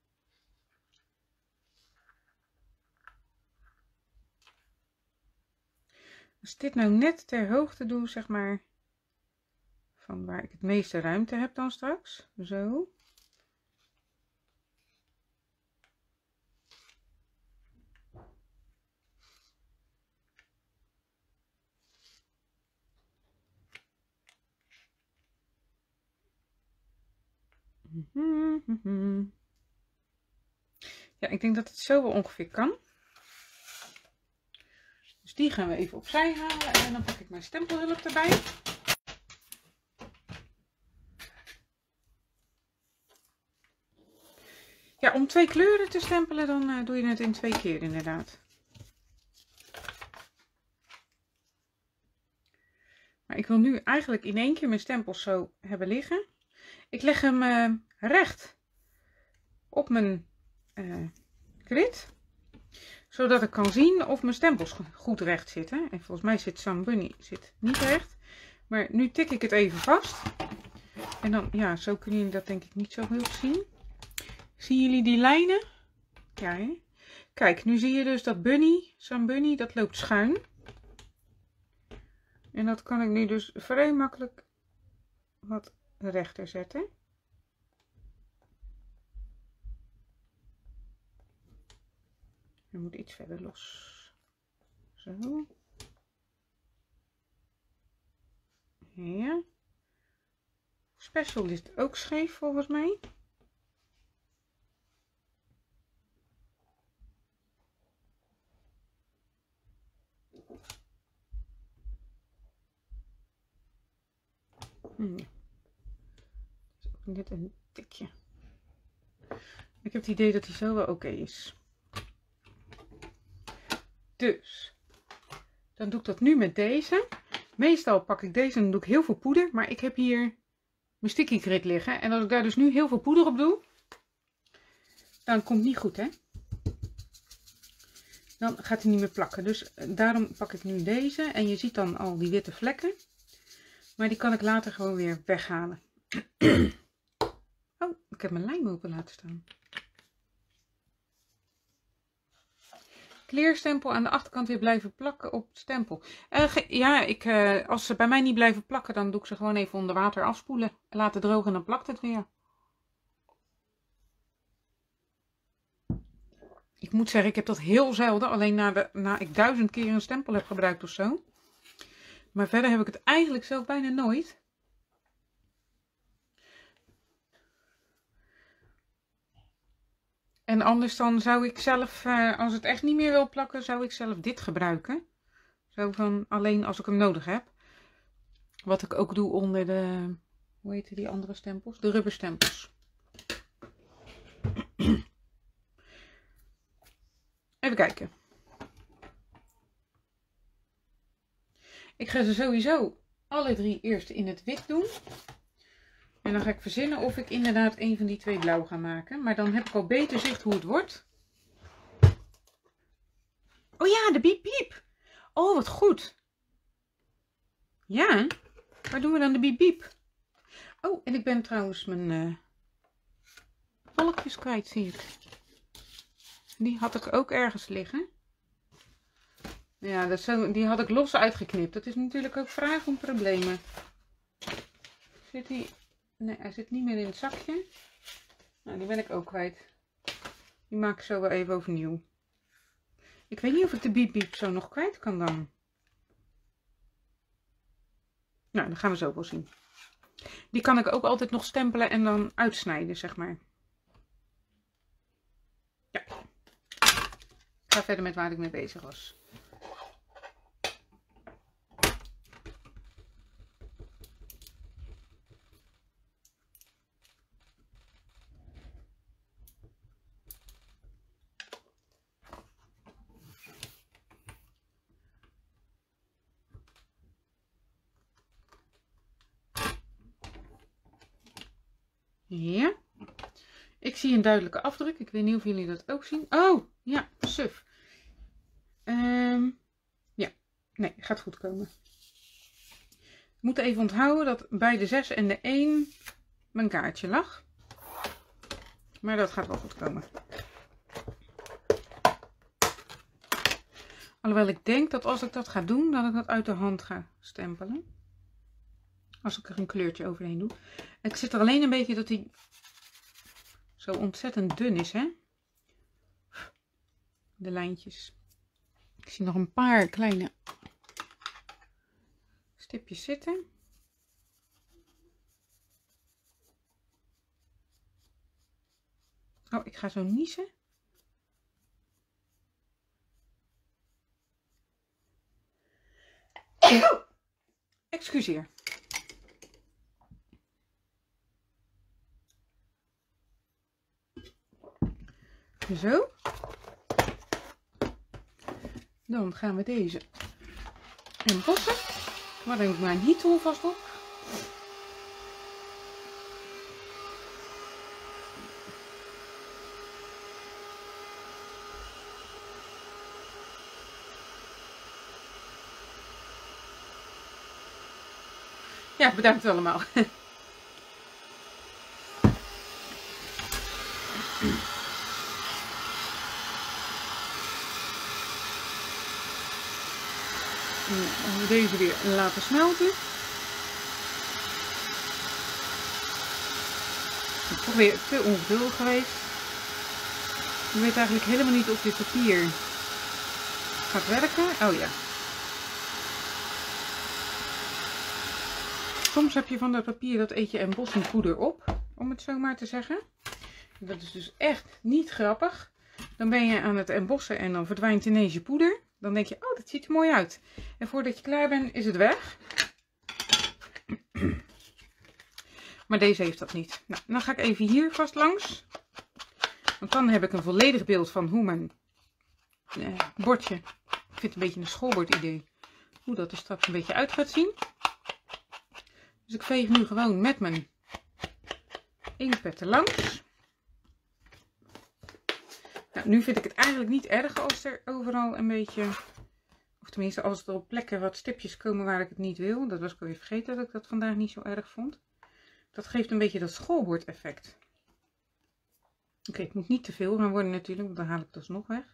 Als ik dit nou net ter hoogte doe, zeg maar, van waar ik het meeste ruimte heb dan straks. Zo. Ja, ik denk dat het zo wel ongeveer kan. Dus die gaan we even opzij halen en dan pak ik mijn stempelhulp erbij. Ja, om twee kleuren te stempelen, dan uh, doe je het in twee keer inderdaad. Maar ik wil nu eigenlijk in één keer mijn stempels zo hebben liggen. Ik leg hem uh, recht op mijn uh, grid. Zodat ik kan zien of mijn stempels goed recht zitten. En volgens mij zit Some Bunny zit niet recht. Maar nu tik ik het even vast. En dan, ja, zo kunnen jullie dat denk ik niet zo heel goed zien. Zien jullie die lijnen? Ja, hè? Kijk, nu zie je dus dat Bunny, Some Bunny, dat loopt schuin. En dat kan ik nu dus vrij makkelijk wat rechter zetten. Hij moet iets verder los. Zo. Ja. Special is het ook scheef volgens mij. Hm. Dat is ook net een tikje. Ik heb het idee dat hij zo wel oké is. Dus, dan doe ik dat nu met deze. Meestal pak ik deze en dan doe ik heel veel poeder. Maar ik heb hier mijn sticky grid liggen. En als ik daar dus nu heel veel poeder op doe, dan komt het niet goed, hè. Dan gaat hij niet meer plakken. Dus daarom pak ik nu deze. En je ziet dan al die witte vlekken. Maar die kan ik later gewoon weer weghalen. Oh, ik heb mijn lijm open laten staan. Kleerstempel aan de achterkant weer blijven plakken op het stempel. Uh, ja, ik, uh, als ze bij mij niet blijven plakken, dan doe ik ze gewoon even onder water afspoelen. Laten drogen en dan plakt het weer. Ik moet zeggen, ik heb dat heel zelden. Alleen na, de, na ik duizend keer een stempel heb gebruikt of zo. Maar verder heb ik het eigenlijk zelf bijna nooit. En anders dan zou ik zelf, uh, als het echt niet meer wil plakken, zou ik zelf dit gebruiken. Zo van alleen als ik hem nodig heb. Wat ik ook doe onder de, hoe heet die andere stempels? De rubberstempels. Even kijken. Ik ga ze sowieso alle drie eerst in het wit doen. En dan ga ik verzinnen of ik inderdaad een van die twee blauw ga maken. Maar dan heb ik al beter zicht hoe het wordt. Oh ja, de biep biep. Oh, wat goed. Ja, waar doen we dan de biep biep? Oh, en ik ben trouwens mijn uh, valkjes kwijt, zie ik. Die had ik ook ergens liggen. Ja, dat zo, die had ik los uitgeknipt. Dat is natuurlijk ook vraag om problemen. Zit die... Nee, hij zit niet meer in het zakje. Nou, die ben ik ook kwijt. Die maak ik zo wel even overnieuw. Ik weet niet of ik de biep biep zo nog kwijt kan dan. Nou, dat gaan we zo wel zien. Die kan ik ook altijd nog stempelen en dan uitsnijden, zeg maar. Ja. Ik ga verder met waar ik mee bezig was. Ja, ik zie een duidelijke afdruk. Ik weet niet of jullie dat ook zien. Oh, ja, suf. Um, ja, nee, gaat goed komen. Ik moet even onthouden dat bij de zes en de één mijn kaartje lag. Maar dat gaat wel goed komen. Alhoewel ik denk dat als ik dat ga doen, dat ik dat uit de hand ga stempelen. Als ik er een kleurtje overheen doe. Ik zit er alleen een beetje dat hij zo ontzettend dun is, hè. De lijntjes. Ik zie nog een paar kleine stipjes zitten. Oh, ik ga zo niezen. Excuseer. Zo. Dan gaan we deze embossen. Maar dan heb ik mijn heat tool vast op. Ja, bedankt allemaal. En deze weer laten smelten. Ik ben toch weer te ongeduldig geweest. Ik weet eigenlijk helemaal niet of dit papier gaat werken. Oh ja. Soms heb je van dat papier, dat eet je embossingpoeder op, om het zo maar te zeggen. Dat is dus echt niet grappig. Dan ben je aan het embossen en dan verdwijnt ineens je poeder. Dan denk je, oh, dat ziet er mooi uit. En voordat je klaar bent, is het weg. Maar deze heeft dat niet. Nou, dan ga ik even hier vast langs. Want dan heb ik een volledig beeld van hoe mijn eh, bordje, ik vind het een beetje een schoolbord idee, hoe dat er straks een beetje uit gaat zien. Dus ik veeg nu gewoon met mijn inkpet er langs. Nou, nu vind ik het eigenlijk niet erg als er overal een beetje, of tenminste als er op plekken wat stipjes komen waar ik het niet wil. Dat was ik alweer vergeten dat ik dat vandaag niet zo erg vond. Dat geeft een beetje dat schoolbord effect. Oké, okay, het moet niet te veel gaan worden natuurlijk, want dan haal ik het alsnog weg.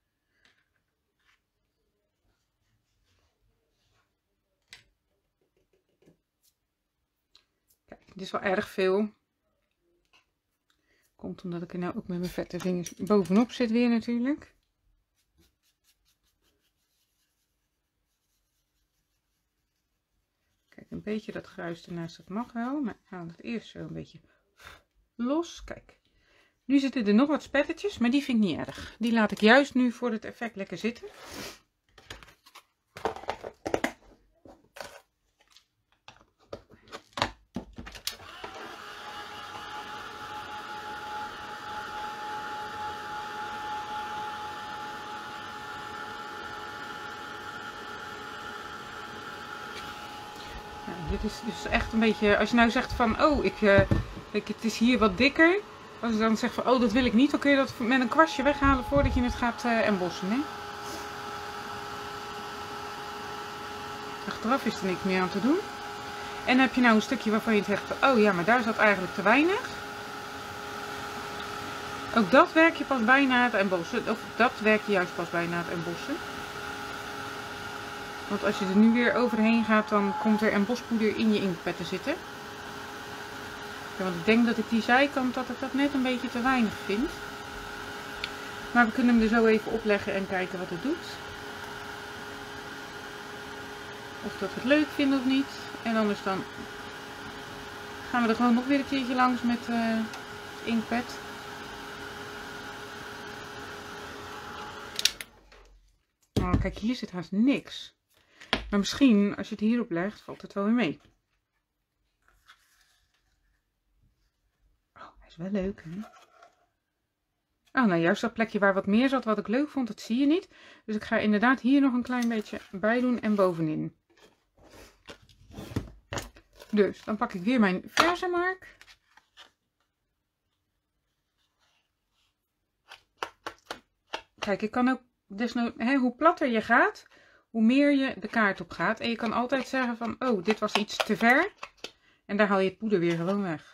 Kijk, dit is wel erg veel. Komt omdat ik er nou ook met mijn vette vingers bovenop zit weer natuurlijk. Kijk, een beetje dat gruis ernaast, dat mag wel. Maar ik haal het eerst zo een beetje los. Kijk, nu zitten er nog wat spettetjes, maar die vind ik niet erg. Die laat ik juist nu voor het effect lekker zitten. Dit is dus echt een beetje, als je nou zegt van, oh, ik, uh, ik, het is hier wat dikker. Als je dan zegt van, oh, dat wil ik niet, dan kun je dat met een kwastje weghalen voordat je het gaat uh, embossen. Hè? Achteraf is er niks meer aan te doen. En heb je nou een stukje waarvan je zegt, oh ja, maar daar zat eigenlijk te weinig. Ook dat werk je pas bij na het embossen. Of dat werk je juist pas bij na het embossen. Want als je er nu weer overheen gaat, dan komt er embospoeder in je inkpet te zitten. Ja, want ik denk dat ik die zijkant, dat ik dat net een beetje te weinig vind. Maar we kunnen hem er zo even opleggen en kijken wat het doet. Of dat we het leuk vinden of niet. En anders dan gaan we er gewoon nog weer een keertje langs met uh, inkpet. Oh, kijk, hier zit haast niks. Maar misschien, als je het hierop legt, valt het wel weer mee. Oh, hij is wel leuk, hè? Oh, nou juist dat plekje waar wat meer zat, wat ik leuk vond, dat zie je niet. Dus ik ga inderdaad hier nog een klein beetje bij doen en bovenin. Dus, dan pak ik weer mijn verzenmark. Kijk, ik kan ook, desnoods, hè, hoe platter je gaat, hoe meer je de kaart op gaat. En je kan altijd zeggen van, oh, dit was iets te ver. En daar haal je het poeder weer gewoon weg.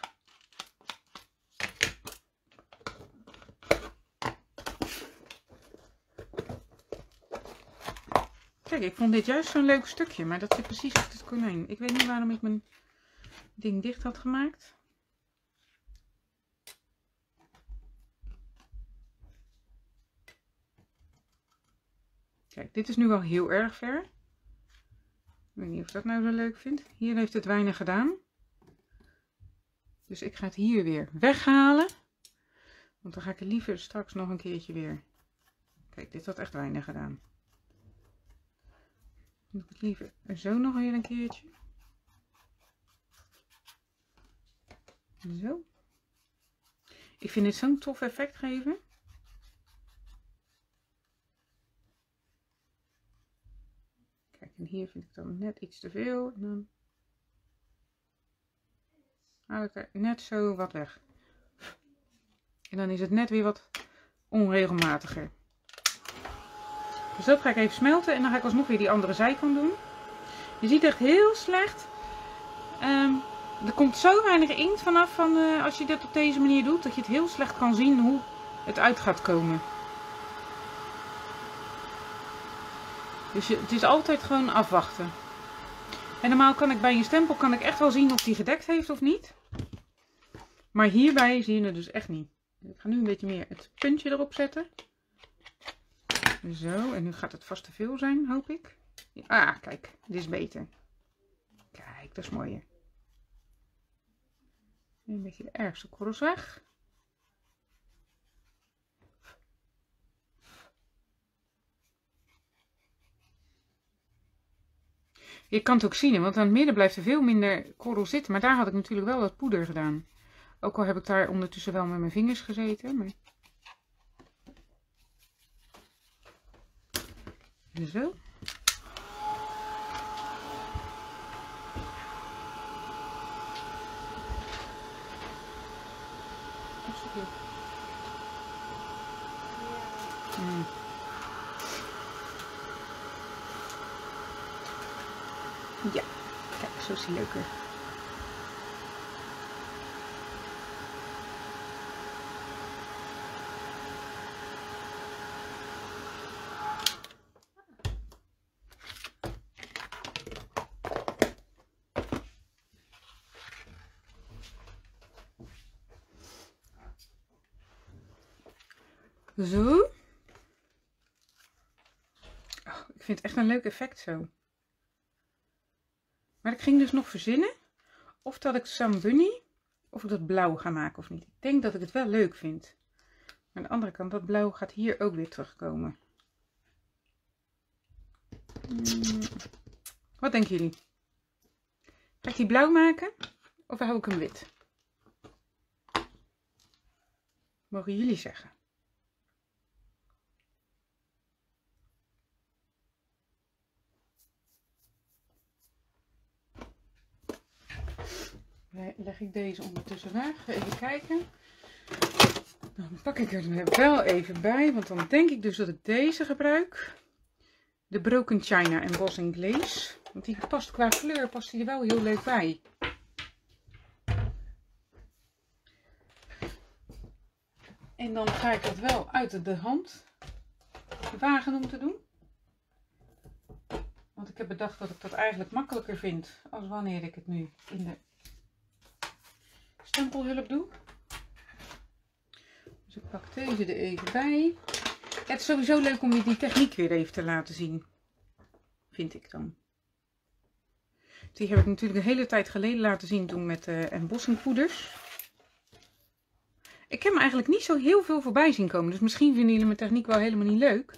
Kijk, ik vond dit juist zo'n leuk stukje, maar dat zit precies op het konijn. Ik weet niet waarom ik mijn ding dicht had gemaakt. Kijk, dit is nu wel heel erg ver. Ik weet niet of ik dat nou zo leuk vind. Hier heeft het weinig gedaan. Dus ik ga het hier weer weghalen. Want dan ga ik het liever straks nog een keertje weer. Kijk, dit had echt weinig gedaan. Dan doe ik het liever zo nog weer een keertje. Zo. Ik vind dit zo'n tof effect geven. Kijk, en hier vind ik dan net iets te veel. En dan haal ik er net zo wat weg. En dan is het net weer wat onregelmatiger. Dus dat ga ik even smelten. En dan ga ik alsnog weer die andere zijkant doen. Je ziet echt heel slecht. Um, er komt zo weinig inkt vanaf van, uh, als je dit op deze manier doet. Dat je het heel slecht kan zien hoe het uit gaat komen. Dus je, het is altijd gewoon afwachten. En normaal kan ik bij een stempel kan ik echt wel zien of die gedekt heeft of niet. Maar hierbij zie je het dus echt niet. Ik ga nu een beetje meer het puntje erop zetten. Zo, en nu gaat het vast te veel zijn, hoop ik. Ah, kijk, dit is beter. Kijk, dat is mooier. Een beetje de ergste korrels weg. Je kan het ook zien, want aan het midden blijft er veel minder korrel zitten. Maar daar had ik natuurlijk wel wat poeder gedaan. Ook al heb ik daar ondertussen wel met mijn vingers gezeten. Maar... Zo. Hmm. Ja, kijk, zo is hij leuker. Zo. Oh, ik vind het echt een leuk effect zo. Maar ik ging dus nog verzinnen of dat ik Sam Bunny, of ik dat blauw ga maken of niet. Ik denk dat ik het wel leuk vind. Maar aan de andere kant, dat blauw gaat hier ook weer terugkomen. Hmm. Wat denken jullie? Ga ik die blauw maken of hou ik hem wit? Mogen jullie zeggen. Leg ik deze ondertussen weg. Even kijken. Dan pak ik er wel even bij. Want dan denk ik dus dat ik deze gebruik. De Broken China Embossing Glaze. Want die past qua kleur past die er wel heel leuk bij. En dan ga ik dat wel uit de hand wagen om te doen. Want ik heb bedacht dat ik dat eigenlijk makkelijker vind. Als wanneer ik het nu in de stempelhulp doe. Dus ik pak deze er even bij. Ja, het is sowieso leuk om je die techniek weer even te laten zien. Vind ik dan. Die heb ik natuurlijk een hele tijd geleden laten zien toen met de uh, embossingpoeders. Ik heb hem eigenlijk niet zo heel veel voorbij zien komen. Dus misschien vinden jullie mijn techniek wel helemaal niet leuk.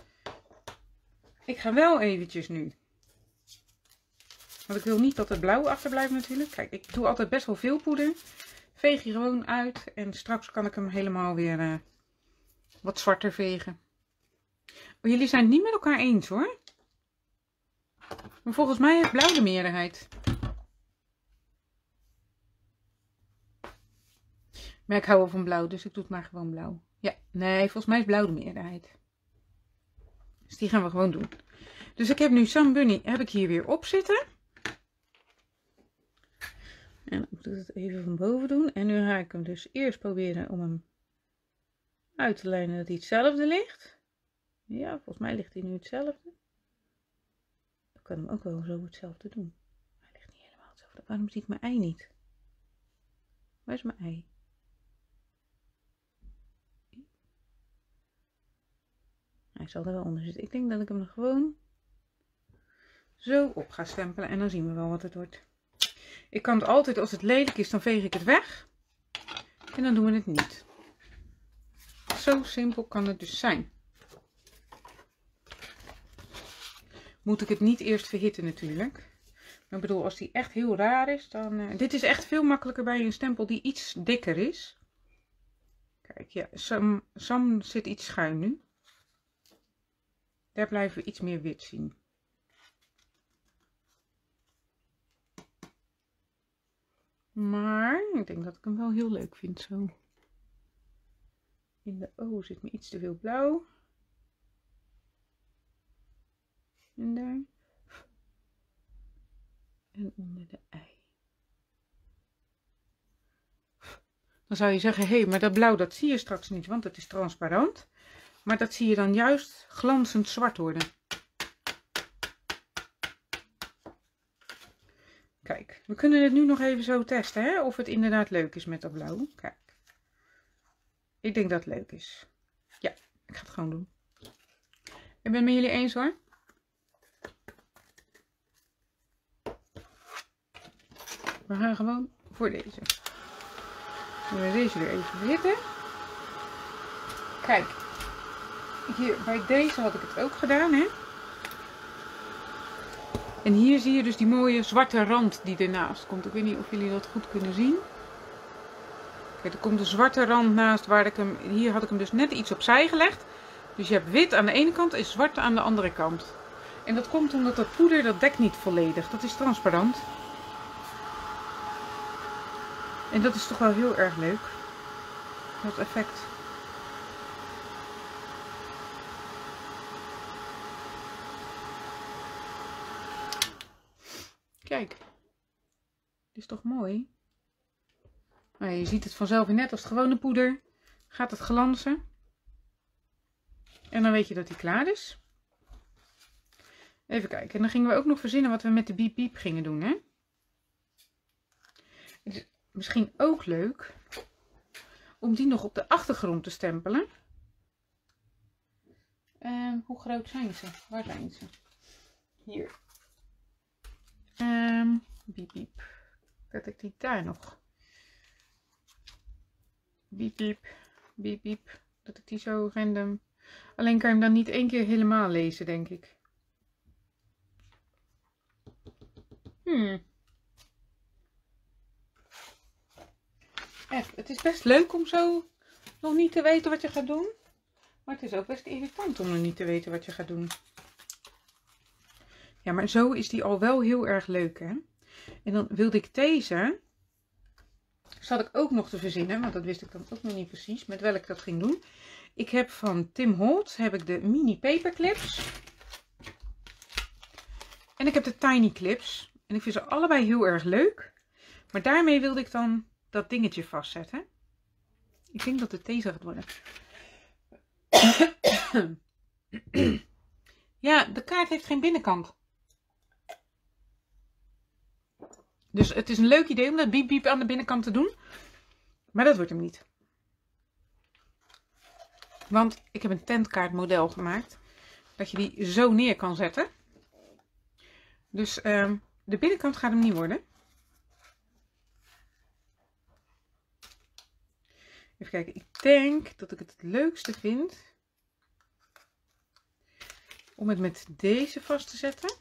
Ik ga wel eventjes nu. Want ik wil niet dat het blauw achterblijft natuurlijk. Kijk, ik doe altijd best wel veel poeder. Veeg je gewoon uit. En straks kan ik hem helemaal weer uh, wat zwarter vegen. Oh, jullie zijn het niet met elkaar eens hoor. Maar volgens mij heeft blauw de meerderheid. Maar ik hou wel van blauw, dus ik doe het maar gewoon blauw. Ja, nee, volgens mij is blauw de meerderheid. Dus die gaan we gewoon doen. Dus ik heb nu Sam Bunny heb ik hier weer op zitten. En ik doe het even van boven doen. En nu ga ik hem dus eerst proberen om hem uit te lijnen dat hij hetzelfde ligt. Ja, volgens mij ligt hij nu hetzelfde. Ik kan hem ook wel zo hetzelfde doen. Hij ligt niet helemaal hetzelfde. Waarom zie ik mijn ei niet? Waar is mijn ei? Hij zal er wel onder zitten. Ik denk dat ik hem er gewoon zo op ga stempelen. En dan zien we wel wat het wordt. Ik kan het altijd, als het lelijk is, dan veeg ik het weg. En dan doen we het niet. Zo simpel kan het dus zijn. Moet ik het niet eerst verhitten natuurlijk. Maar ik bedoel, als die echt heel raar is, dan... Uh, dit is echt veel makkelijker bij een stempel die iets dikker is. Kijk, ja, Sam, Sam zit iets schuin nu. Daar blijven we iets meer wit zien. Maar ik denk dat ik hem wel heel leuk vind zo. In de O zit me iets te veel blauw. En daar. En onder de ei. Dan zou je zeggen, hé, hey, maar dat blauw dat zie je straks niet, want het is transparant. Maar dat zie je dan juist glanzend zwart worden. Kijk, we kunnen het nu nog even zo testen, hè, of het inderdaad leuk is met dat blauw. Kijk. Ik denk dat het leuk is. Ja, ik ga het gewoon doen. Ik ben het met jullie eens hoor. We gaan gewoon voor deze. Dan gaan we deze er even zitten. Kijk. Hier bij deze had ik het ook gedaan, hè. En hier zie je dus die mooie zwarte rand die ernaast komt. Ik weet niet of jullie dat goed kunnen zien. Kijk, er komt een zwarte rand naast waar ik hem... Hier had ik hem dus net iets opzij gelegd. Dus je hebt wit aan de ene kant en zwart aan de andere kant. En dat komt omdat dat poeder, dat dekt niet volledig. Dat is transparant. En dat is toch wel heel erg leuk. Dat effect. Kijk. Dit is toch mooi? Nou, je ziet het vanzelf net als het gewone poeder. Gaat het glanzen. En dan weet je dat hij klaar is. Even kijken. En dan gingen we ook nog verzinnen wat we met de Beep Beep gingen doen, hè? Het is misschien ook leuk om die nog op de achtergrond te stempelen. En hoe groot zijn ze? Waar zijn ze? Hier. Um, Beep Beep. Zet ik die daar nog? Beep Beep. Beep Beep. Dat ik die zo random... Alleen kan je hem dan niet één keer helemaal lezen, denk ik. Hmm. Echt, het is best leuk om zo nog niet te weten wat je gaat doen. Maar het is ook best irritant om nog niet te weten wat je gaat doen. Ja, maar zo is die al wel heel erg leuk, hè. En dan wilde ik deze... Zat ik ook nog te verzinnen, want dat wist ik dan ook nog niet precies met welke ik dat ging doen. Ik heb van Tim Holtz heb ik de mini paperclips. En ik heb de tiny clips. En ik vind ze allebei heel erg leuk. Maar daarmee wilde ik dan dat dingetje vastzetten. Ik denk dat het deze gaat worden. Ja, de kaart heeft geen binnenkant. Dus het is een leuk idee om dat Beep Beep aan de binnenkant te doen. Maar dat wordt hem niet. Want ik heb een tentkaartmodel gemaakt. Dat je die zo neer kan zetten. Dus um, de binnenkant gaat hem niet worden. Even kijken. Ik denk dat ik het het leukste vind. Om het met deze vast te zetten.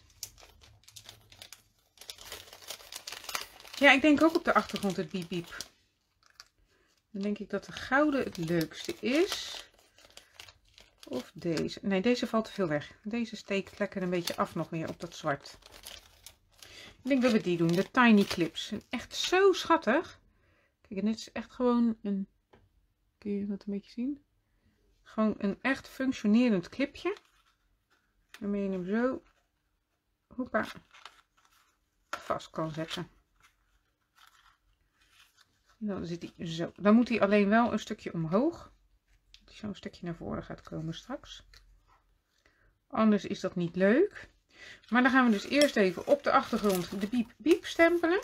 Ja, ik denk ook op de achtergrond het Beep Beep. Dan denk ik dat de gouden het leukste is. Of deze. Nee, deze valt te veel weg. Deze steekt lekker een beetje af nog weer op dat zwart. Ik denk dat we die doen. De tiny clips. Echt zo schattig. Kijk, en dit is echt gewoon een... Kun je dat een beetje zien? Gewoon een echt functionerend clipje. Waarmee je hem zo... Hoppa. Vast kan zetten. Dan zit hij zo. Dan moet hij alleen wel een stukje omhoog. Dat hij zo'n stukje naar voren gaat komen straks. Anders is dat niet leuk. Maar dan gaan we dus eerst even op de achtergrond de Beep Beep stempelen.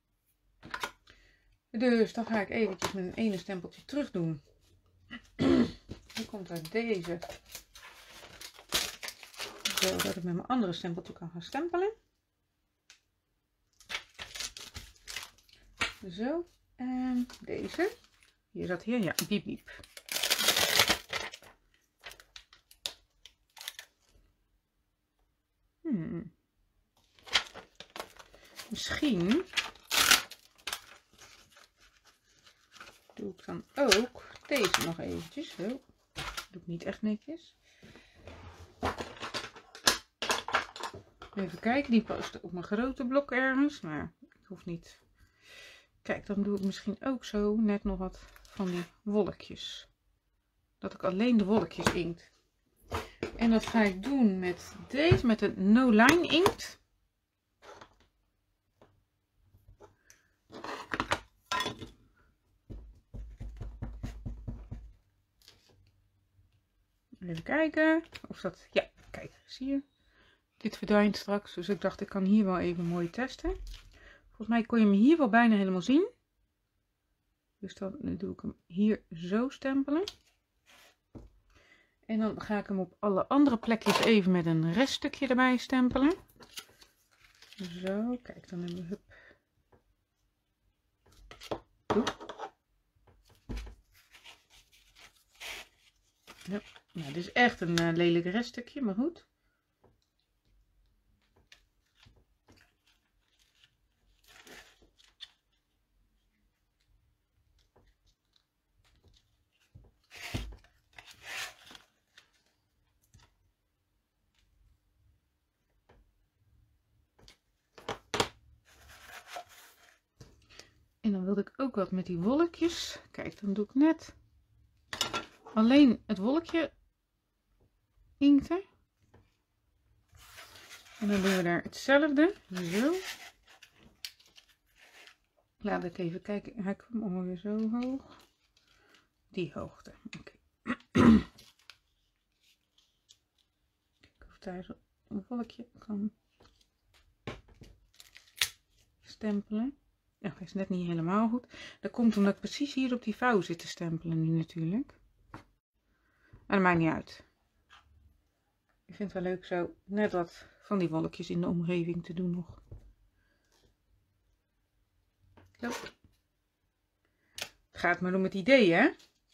Dus dan ga ik eventjes met een ene stempeltje terug doen. Die komt uit deze. Zodat ik met mijn andere stempeltje kan gaan stempelen. Zo. En deze. Hier zat hier, ja, Beep Beep. Hmm. Misschien doe ik dan ook deze nog eventjes. Zo. Doe ik niet echt netjes. Even kijken, die past op mijn grote blok ergens, maar ik hoef niet. Kijk, dan doe ik misschien ook zo net nog wat van die wolkjes. Dat ik alleen de wolkjes inkt. En dat ga ik doen met deze, met de No Line inkt. Even kijken of dat, ja, kijk, zie je. Dit verdwijnt straks, dus ik dacht ik kan hier wel even mooi testen. Volgens mij kon je hem hier wel bijna helemaal zien. Dus dan doe ik hem hier zo stempelen. En dan ga ik hem op alle andere plekjes even met een reststukje erbij stempelen. Zo, kijk, dan hebben we hup. Doe. Ja, nou, dit is echt een uh, lelijk reststukje, maar goed. En dan wilde ik ook wat met die wolkjes. Kijk, dan doe ik net alleen het wolkje inkten. En dan doen we daar hetzelfde. Zo. Laat ik even kijken. Hij kwam ongeveer zo hoog. Die hoogte. Oké. Okay. Kijken of daar een wolkje kan stempelen. Ja, hij is net niet helemaal goed. Dat komt omdat ik precies hier op die vouw zit te stempelen nu natuurlijk. Maar dat maakt niet uit. Ik vind het wel leuk zo net wat van die wolkjes in de omgeving te doen nog. Zo. Het gaat maar om het idee, hè?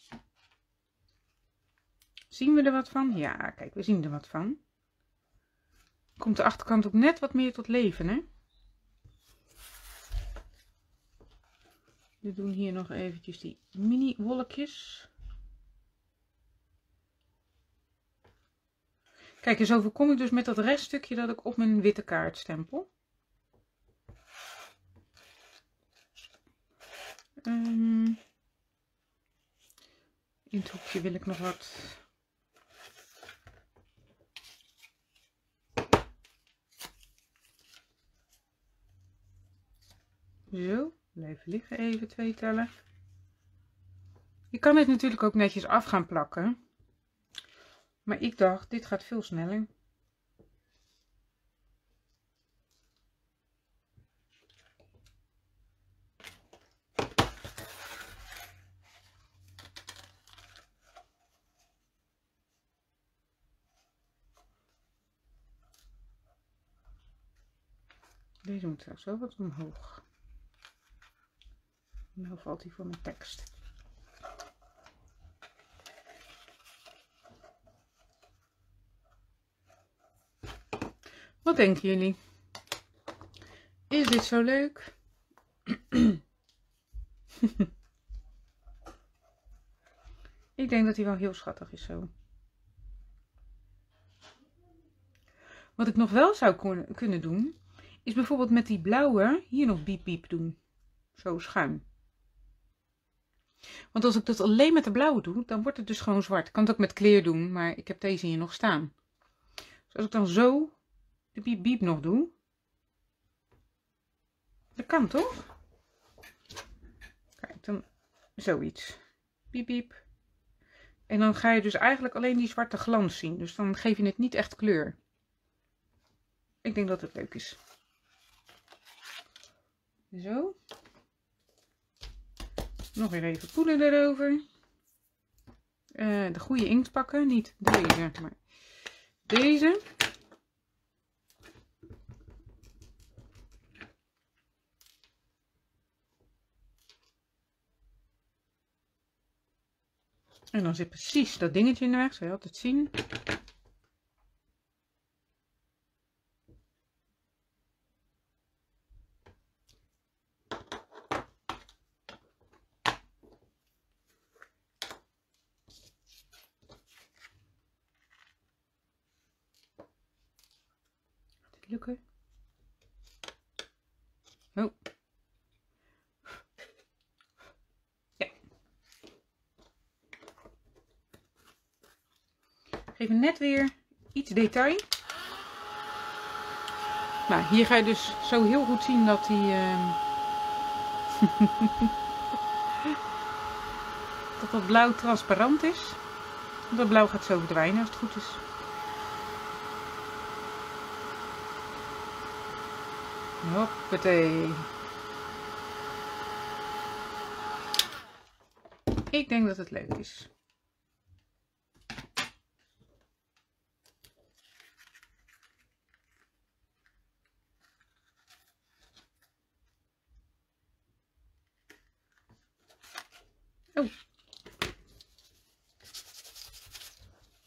Zien we er wat van? Ja, kijk, we zien er wat van. Komt de achterkant ook net wat meer tot leven, hè? We doen hier nog eventjes die mini wolkjes. Kijk, en zo voorkom ik dus met dat reststukje dat ik op mijn witte kaart stempel. Um, in het hoekje wil ik nog wat. Zo, blijven liggen even twee tellen. Je kan dit natuurlijk ook netjes af gaan plakken. Maar ik dacht, dit gaat veel sneller. Deze moet zelfs wel wat omhoog. Nou valt hij voor mijn tekst. Wat denken jullie? Is dit zo leuk? Ik denk dat hij wel heel schattig is zo. Wat ik nog wel zou kunnen doen, is bijvoorbeeld met die blauwe hier nog biep biep doen. Zo schuin. Want als ik dat alleen met de blauwe doe, dan wordt het dus gewoon zwart. Ik kan het ook met kleur doen, maar ik heb deze hier nog staan. Dus als ik dan zo de biep biep nog doe. Dat kan toch? Kijk, dan zoiets. Biep biep. En dan ga je dus eigenlijk alleen die zwarte glans zien. Dus dan geef je het niet echt kleur. Ik denk dat het leuk is. Zo. Nog weer even poeder erover. Uh, de goede inkt pakken. Niet deze, maar deze. En dan zit precies dat dingetje in de weg. Zou je altijd zien. Lukken. Oh. Ja. Geef hem net weer iets detail. Nou, hier ga je dus zo heel goed zien dat hij uh... dat dat blauw transparant is. Dat blauw gaat zo verdwijnen als het goed is. Hoppatee. Ik denk dat het leuk is.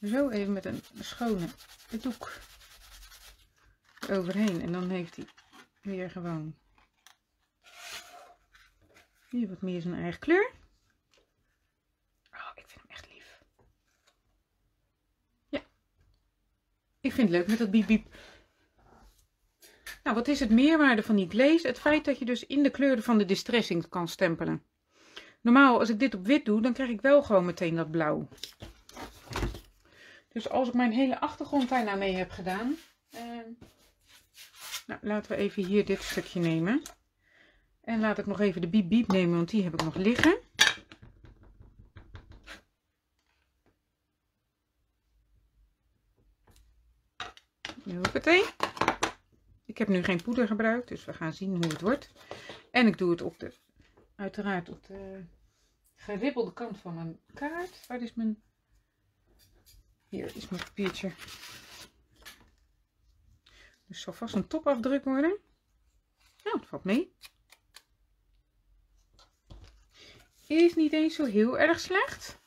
zo even met een schone doek overheen. En dan heeft hij weer gewoon hier wat meer zijn eigen kleur. Oh, ik vind hem echt lief. Ja. Ik vind het leuk met dat biep biep. Nou, wat is het meerwaarde van die glaze? Het feit dat je dus in de kleuren van de distressing kan stempelen. Normaal, als ik dit op wit doe, dan krijg ik wel gewoon meteen dat blauw. Dus als ik mijn hele achtergrond daar nou mee heb gedaan. Eh, nou, laten we even hier dit stukje nemen. En laat ik nog even de biep biep nemen, want die heb ik nog liggen. Hoppatee. Ik heb nu geen poeder gebruikt, dus we gaan zien hoe het wordt. En ik doe het op de, uiteraard op de geribbelde kant van mijn kaart. Waar is mijn... Hier is mijn papiertje. Dus zal vast een topafdruk worden. Nou, het valt mee. Is niet eens zo heel erg slecht.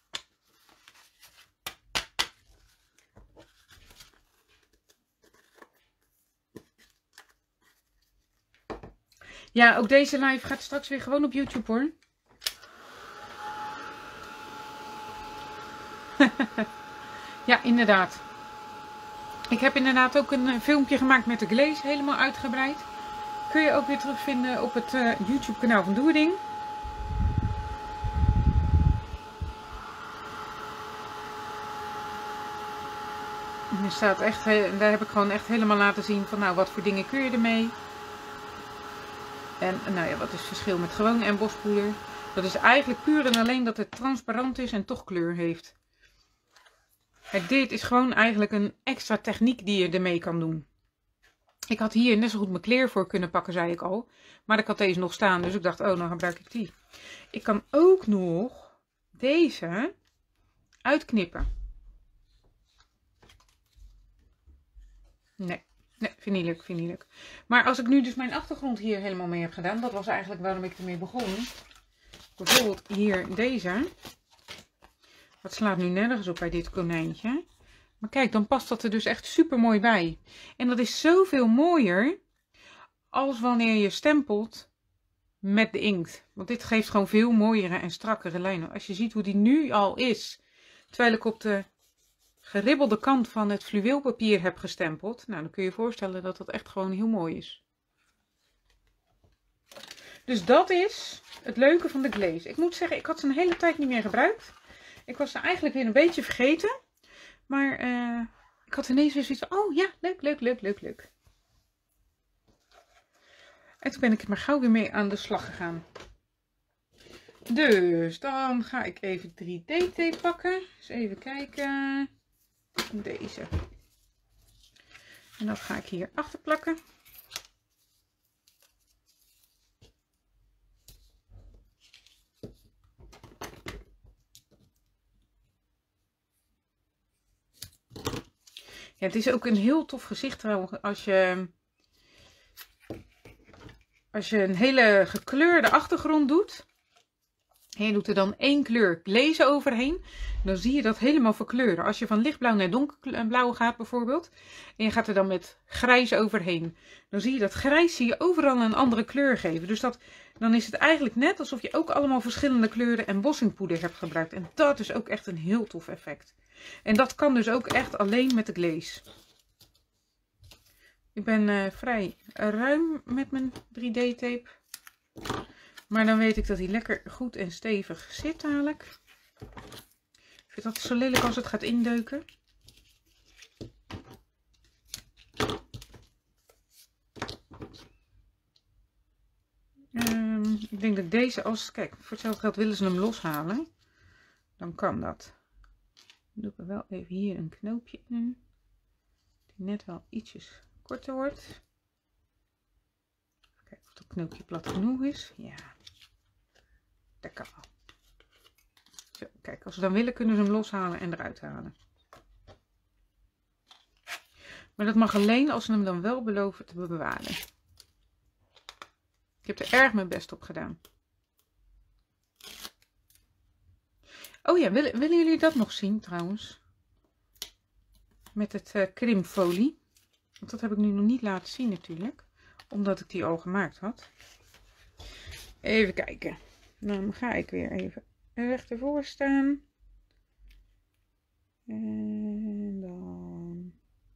Ja, ook deze live gaat straks weer gewoon op YouTube hoor. Ja, inderdaad. Ik heb inderdaad ook een filmpje gemaakt met de glaze, helemaal uitgebreid. Kun je ook weer terugvinden op het uh, YouTube kanaal van Doerding. En er staat echt, daar heb ik gewoon echt helemaal laten zien van nou, wat voor dingen kun je ermee. En nou ja, wat is het verschil met gewoon en bospoeder? Dat is eigenlijk puur en alleen dat het transparant is en toch kleur heeft. Het dit is gewoon eigenlijk een extra techniek die je ermee kan doen. Ik had hier net zo goed mijn kleer voor kunnen pakken, zei ik al. Maar ik had deze nog staan, dus ik dacht, oh, dan gebruik ik die. Ik kan ook nog deze uitknippen. Nee, nee, vind ik niet leuk, vind ik niet leuk. Maar als ik nu dus mijn achtergrond hier helemaal mee heb gedaan, dat was eigenlijk waarom ik ermee begon. Bijvoorbeeld hier deze. Dat slaat nu nergens op bij dit konijntje. Maar kijk, dan past dat er dus echt super mooi bij. En dat is zoveel mooier als wanneer je stempelt met de inkt. Want dit geeft gewoon veel mooiere en strakkere lijnen. Als je ziet hoe die nu al is. Terwijl ik op de geribbelde kant van het fluweelpapier heb gestempeld. Nou, dan kun je je voorstellen dat dat echt gewoon heel mooi is. Dus dat is het leuke van de glaze. Ik moet zeggen, ik had ze een hele tijd niet meer gebruikt. Ik was ze eigenlijk weer een beetje vergeten. Maar uh, ik had ineens weer zoiets van, oh ja, leuk, leuk, leuk, leuk, leuk. En toen ben ik er maar gauw weer mee aan de slag gegaan. Dus dan ga ik even drie D tape pakken. Eens even kijken. Deze. En dat ga ik hier achter plakken. Ja, het is ook een heel tof gezicht trouwens als je, als je een hele gekleurde achtergrond doet. En je doet er dan één kleur glaze overheen. Dan zie je dat helemaal verkleuren. Als je van lichtblauw naar donkerblauw gaat bijvoorbeeld. En je gaat er dan met grijs overheen. Dan zie je dat grijs zie je overal een andere kleur geven. Dus dat, dan is het eigenlijk net alsof je ook allemaal verschillende kleuren en bossingpoeder hebt gebruikt. En dat is ook echt een heel tof effect. En dat kan dus ook echt alleen met de glaze. Ik ben uh, vrij ruim met mijn drie D tape. Maar dan weet ik dat hij lekker goed en stevig zit dadelijk. Ik vind dat zo lelijk als het gaat indeuken. Um, ik denk dat deze, als, kijk, voor hetzelfde geld willen ze hem loshalen. Dan kan dat. Dan doe ik er wel even hier een knoopje in. Die net wel ietsjes korter wordt. Kijken of dat knoopje plat genoeg is. Ja, dat kan wel. Zo, kijk, als ze dan willen kunnen ze hem loshalen en eruit halen. Maar dat mag alleen als ze hem dan wel beloven te bewaren. Ik heb er erg mijn best op gedaan. Oh ja, willen, willen jullie dat nog zien trouwens? met het uh, krimfolie. Want dat heb ik nu nog niet laten zien natuurlijk. Omdat ik die al gemaakt had. Even kijken. Dan ga ik weer even recht ervoor staan. En dan...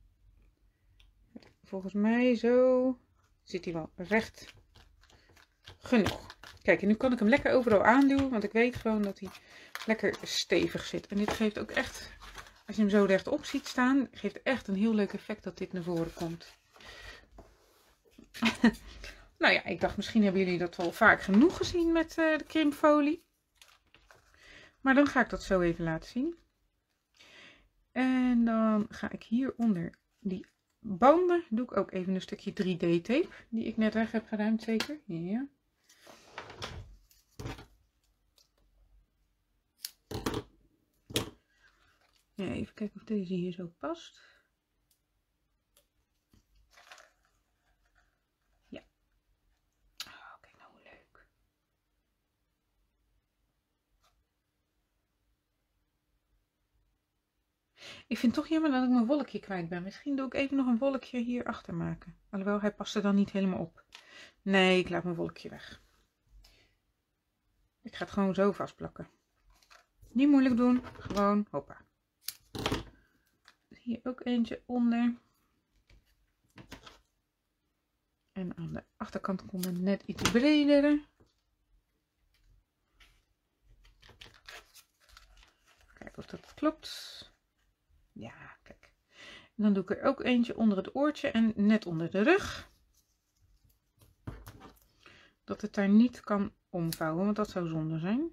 Volgens mij zo zit hij wel recht genoeg. Kijk, en nu kan ik hem lekker overal aanduwen. Want ik weet gewoon dat hij lekker stevig zit. En dit geeft ook echt, als je hem zo rechtop ziet staan, geeft echt een heel leuk effect dat dit naar voren komt. Nou ja, ik dacht misschien hebben jullie dat wel vaak genoeg gezien met uh, de krimfolie. Maar dan ga ik dat zo even laten zien. En dan ga ik hieronder die banden, doe ik ook even een stukje drie D tape, die ik net weg heb geruimd zeker. Ja. Ja, even kijken of deze hier zo past. Ja. Oh, kijk nou hoe leuk. Ik vind het toch jammer dat ik mijn wolkje kwijt ben. Misschien doe ik even nog een wolkje hier achter maken. Alhoewel, hij past er dan niet helemaal op. Nee, ik laat mijn wolkje weg. Ik ga het gewoon zo vastplakken. Niet moeilijk doen. Gewoon, hoppa. Hier ook eentje onder. En aan de achterkant komt het net iets breder. Kijken of dat klopt. Ja, kijk. En dan doe ik er ook eentje onder het oortje en net onder de rug. Dat het daar niet kan omvouwen, want dat zou zonde zijn.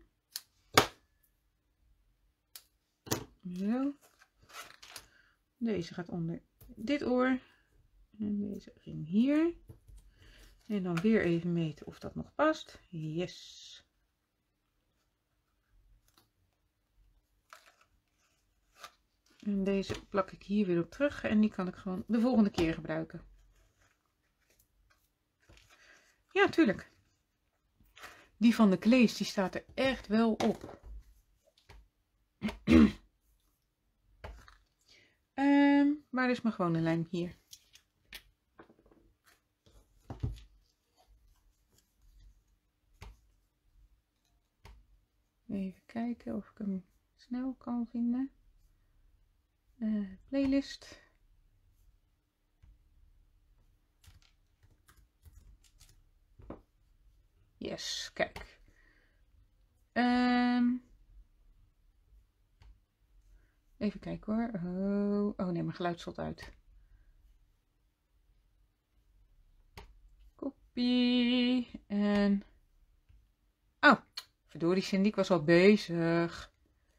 Zo. Deze gaat onder dit oor. En deze ging hier. En dan weer even meten of dat nog past. Yes. En deze plak ik hier weer op terug. En die kan ik gewoon de volgende keer gebruiken. Ja, tuurlijk. Die van de Klees, die staat er echt wel op. um, waar is mijn gewone lijm? Hier. Even kijken of ik hem snel kan vinden. Uh, playlist. Yes, kijk. Um, even kijken hoor. Oh, oh nee, mijn geluid stond uit. Kopie. En... Oh, verdorie Cindy, ik was al bezig.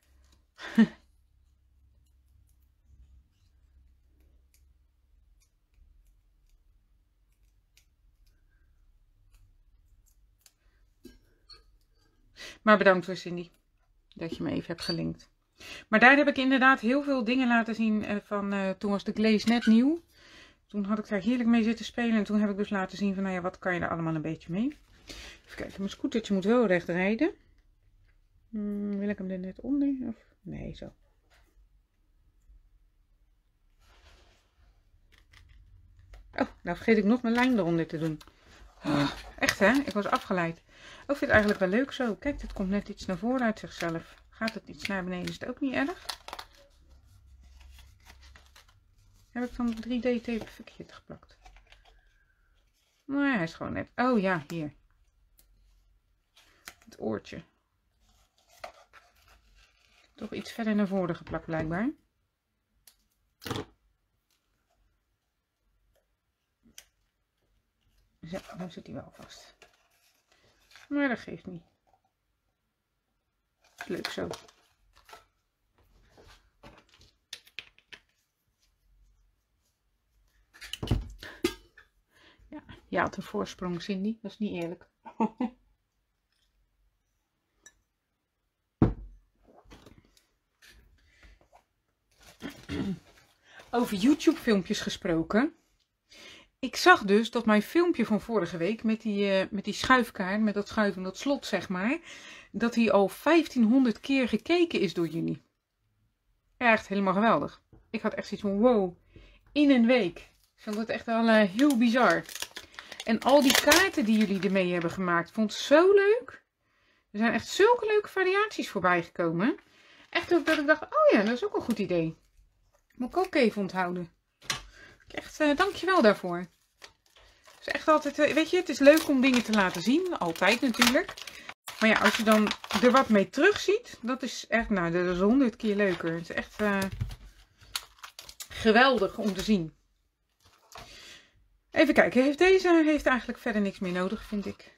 Maar bedankt voor Cindy, dat je me even hebt gelinkt. Maar daar heb ik inderdaad heel veel dingen laten zien van, uh, toen was de Glaze net nieuw. Toen had ik daar heerlijk mee zitten spelen en toen heb ik dus laten zien van, nou ja, wat kan je er allemaal een beetje mee. Even kijken, mijn scootertje moet wel recht rijden. Hmm, wil ik hem er net onder? Of? Nee, zo. Oh, nou vergeet ik nog mijn lijn eronder te doen. Oh, echt hè, ik was afgeleid. Ik vind het eigenlijk wel leuk zo. Kijk, dit komt net iets naar voren uit zichzelf. Gaat het iets naar beneden, is het ook niet erg. Heb ik dan drie D tape verkeerd geplakt? Nee, hij is gewoon net... Oh ja, hier. Het oortje. Toch iets verder naar voren geplakt blijkbaar. Zo, dan zit hij wel vast. Maar dat geeft niet. Is leuk zo. Ja, je had een voorsprong, Cindy. Dat is niet eerlijk. Over YouTube filmpjes gesproken. Ik zag dus dat mijn filmpje van vorige week met die, uh, met die schuifkaart, met dat schuiven, dat slot zeg maar, dat die al vijftienhonderd keer gekeken is door jullie. Echt helemaal geweldig. Ik had echt zoiets van wow, in een week. Ik vond het echt wel uh, heel bizar. En al die kaarten die jullie ermee hebben gemaakt, vond ik zo leuk. Er zijn echt zulke leuke variaties voorbij gekomen. Echt ook dat ik dacht, oh ja, dat is ook een goed idee. Moet ik ook even onthouden. Echt, uh, dankjewel daarvoor. Het is echt altijd, uh, weet je, het is leuk om dingen te laten zien. Altijd natuurlijk. Maar ja, als je dan er wat mee terugziet, dat is echt, nou, dat is honderd keer leuker. Het is echt uh, geweldig om te zien. Even kijken, heeft deze heeft eigenlijk verder niks meer nodig, vind ik.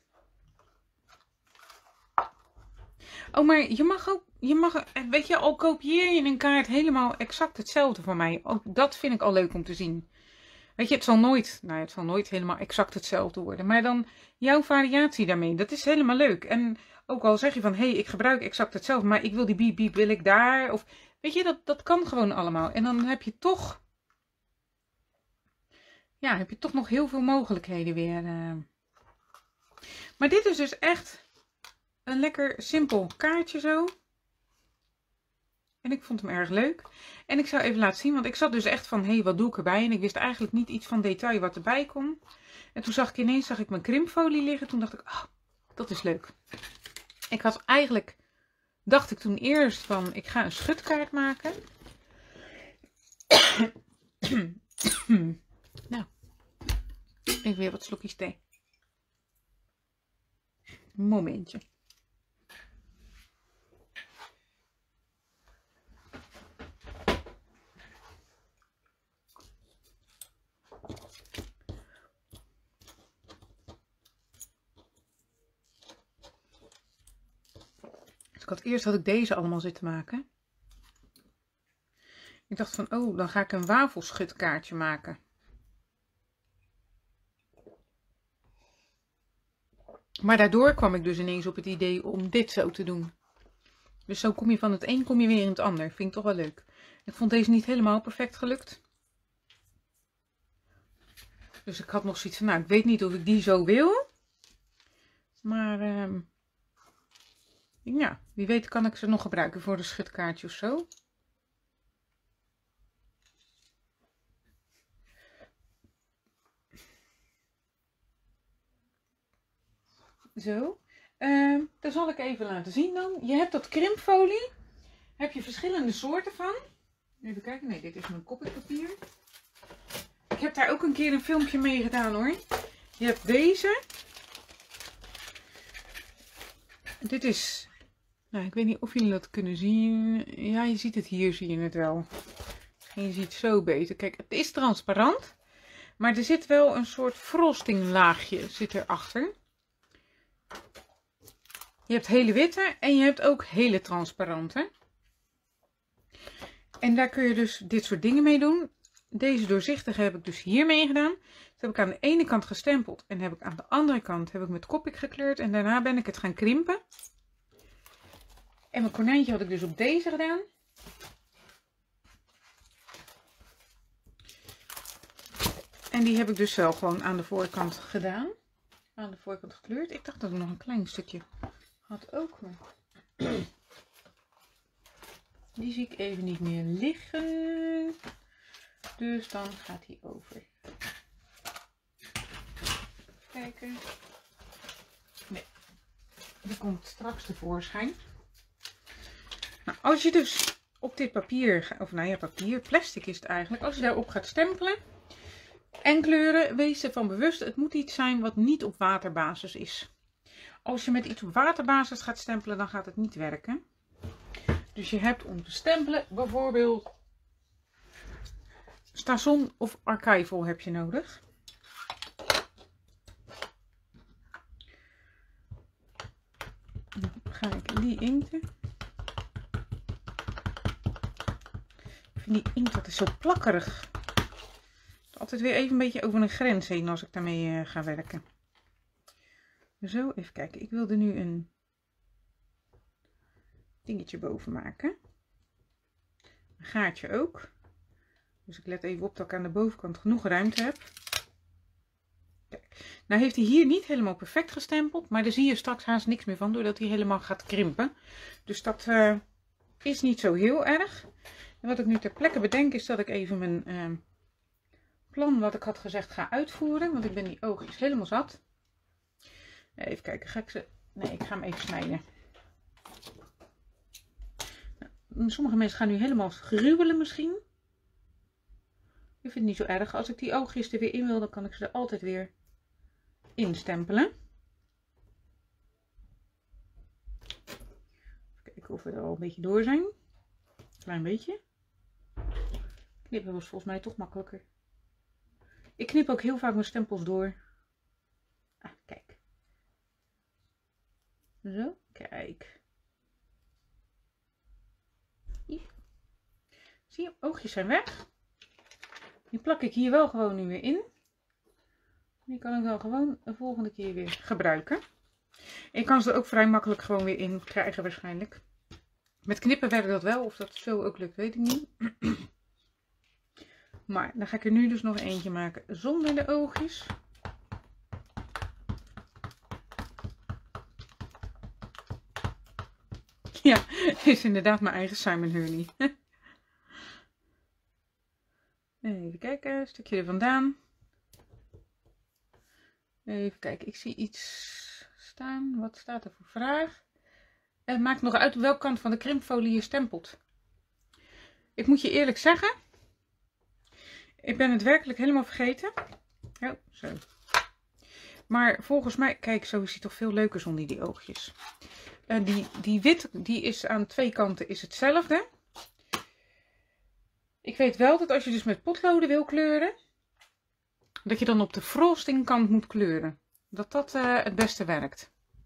Oh, maar je mag ook, je mag, weet je, al kopieer je een kaart helemaal exact hetzelfde van mij. Ook dat vind ik al leuk om te zien. Weet je, het zal nooit, nou het zal nooit helemaal exact hetzelfde worden. Maar dan jouw variatie daarmee, dat is helemaal leuk. En ook al zeg je van, hé, hey, ik gebruik exact hetzelfde, maar ik wil die biep biep, wil ik daar. Of, weet je, dat, dat kan gewoon allemaal. En dan heb je toch, ja, heb je toch nog heel veel mogelijkheden weer. Uh. Maar dit is dus echt een lekker simpel kaartje zo. En ik vond hem erg leuk. En ik zou even laten zien, want ik zat dus echt van, hé, hey, wat doe ik erbij? En ik wist eigenlijk niet iets van detail wat erbij kon. En toen zag ik ineens, zag ik mijn krimpfolie liggen. Toen dacht ik, oh, dat is leuk. Ik had eigenlijk, dacht ik toen eerst van, ik ga een schutkaart maken. Nou, even weer wat slokjes thee. Momentje. Ik had eerst had ik deze allemaal zitten maken. Ik dacht van, oh, dan ga ik een wafelschutkaartje maken. Maar daardoor kwam ik dus ineens op het idee om dit zo te doen. Dus zo kom je van het een, kom je weer in het ander. Vind ik toch wel leuk. Ik vond deze niet helemaal perfect gelukt. Dus ik had nog zoiets van, nou, ik weet niet of ik die zo wil. Maar, uh, ja, wie weet kan ik ze nog gebruiken voor een schutkaartje of zo. Zo. Uh, dat zal ik even laten zien dan. Je hebt dat krimpfolie. Heb je verschillende soorten van. Even kijken. Nee, dit is mijn koppelpapier. Ik heb daar ook een keer een filmpje mee gedaan hoor. Je hebt deze. Dit is, nou ik weet niet of jullie dat kunnen zien. Ja, je ziet het hier, zie je het wel. En je ziet het zo beter. Kijk, het is transparant. Maar er zit wel een soort frostinglaagje zit erachter. Je hebt hele witte en je hebt ook hele transparante. En daar kun je dus dit soort dingen mee doen. Deze doorzichtige heb ik dus hiermee gedaan. Dat heb ik aan de ene kant gestempeld. En heb ik aan de andere kant heb ik met Copic gekleurd. En daarna ben ik het gaan krimpen. En mijn konijntje had ik dus op deze gedaan. En die heb ik dus wel gewoon aan de voorkant gedaan. Aan de voorkant gekleurd. Ik dacht dat ik nog een klein stukje had ook. Maar die zie ik even niet meer liggen. Dus dan gaat hij over. Kijken. Nee. Die komt straks tevoorschijn. Nou, als je dus op dit papier, of nou ja, papier, plastic is het eigenlijk. Als je daarop gaat stempelen en kleuren, wees ervan bewust. Het moet iets zijn wat niet op waterbasis is. Als je met iets op waterbasis gaat stempelen, dan gaat het niet werken. Dus je hebt om te stempelen bijvoorbeeld Station of Archival heb je nodig. Dan ga ik die inkten. Ik vind die inkt, dat is zo plakkerig. Altijd weer even een beetje over een grens heen als ik daarmee uh, ga werken. Zo, even kijken. Ik wilde nu een dingetje boven maken. Een gaatje ook. Dus ik let even op dat ik aan de bovenkant genoeg ruimte heb. Kijk. Nou heeft hij hier niet helemaal perfect gestempeld. Maar daar zie je straks haast niks meer van. Doordat hij helemaal gaat krimpen. Dus dat uh, is niet zo heel erg. En wat ik nu ter plekke bedenk is dat ik even mijn uh, plan wat ik had gezegd ga uitvoeren. Want ik ben die oogjes helemaal zat. Even kijken, ga ik ze... Nee, ik ga hem even snijden. Sommige mensen gaan nu helemaal gruwelen misschien. Ik vind het niet zo erg. Als ik die oogjes er weer in wil, dan kan ik ze er altijd weer instempelen. Even kijken of we er al een beetje door zijn. Klein beetje. Knippen was volgens mij toch makkelijker. Ik knip ook heel vaak mijn stempels door. Ah, kijk. Zo, kijk. Hier. Zie je, oogjes zijn weg. Die plak ik hier wel gewoon nu weer in. Die kan ik dan gewoon de volgende keer weer gebruiken. Ik kan ze er ook vrij makkelijk gewoon weer in krijgen waarschijnlijk. Met knippen werkt dat wel. Of dat zo ook lukt, weet ik niet. Maar dan ga ik er nu dus nog eentje maken zonder de oogjes. Ja, is inderdaad mijn eigen Simon Hurney. Even kijken, een stukje er vandaan. Even kijken, ik zie iets staan. Wat staat er voor vraag? Het maakt nog uit op welke kant van de krimpfolie je stempelt. Ik moet je eerlijk zeggen, ik ben het werkelijk helemaal vergeten. Oh, zo. Maar volgens mij, kijk, zo is hij toch veel leuker zonder die oogjes. Uh, die, die wit, die is aan twee kanten is hetzelfde. Ik weet wel dat als je dus met potloden wil kleuren, dat je dan op de frostingkant moet kleuren. Dat dat uh, het beste werkt.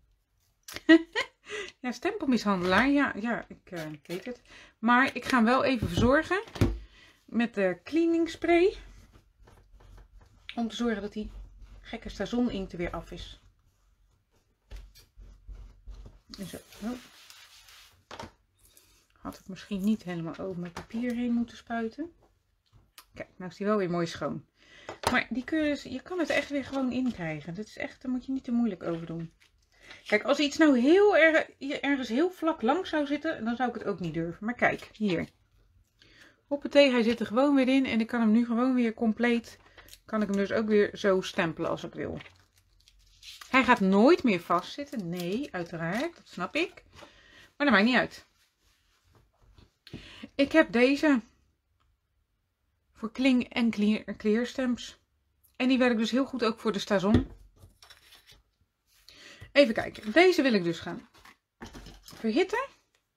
Ja, stempelmishandelaar. Ja, ja ik uh, weet het. Maar ik ga hem wel even verzorgen met de cleaning spray. Om te zorgen dat die gekke stazoninkt er weer af is. Zo. Oh. Had ik misschien niet helemaal over mijn papier heen moeten spuiten. Kijk, nou is die wel weer mooi schoon. Maar die kun je, dus, je kan het echt weer gewoon in krijgen. Dat is echt, daar moet je niet te moeilijk over doen. Kijk, als iets nou heel erg, ergens heel vlak langs zou zitten, dan zou ik het ook niet durven. Maar kijk, hier. Hoppatee, hij zit er gewoon weer in. En ik kan hem nu gewoon weer compleet, kan ik hem dus ook weer zo stempelen als ik wil. Hij gaat nooit meer vastzitten. Nee, uiteraard, dat snap ik. Maar dat maakt niet uit. Ik heb deze voor kling en kleerstamps. En die werkt dus heel goed ook voor de stazon. Even kijken. Deze wil ik dus gaan verhitten.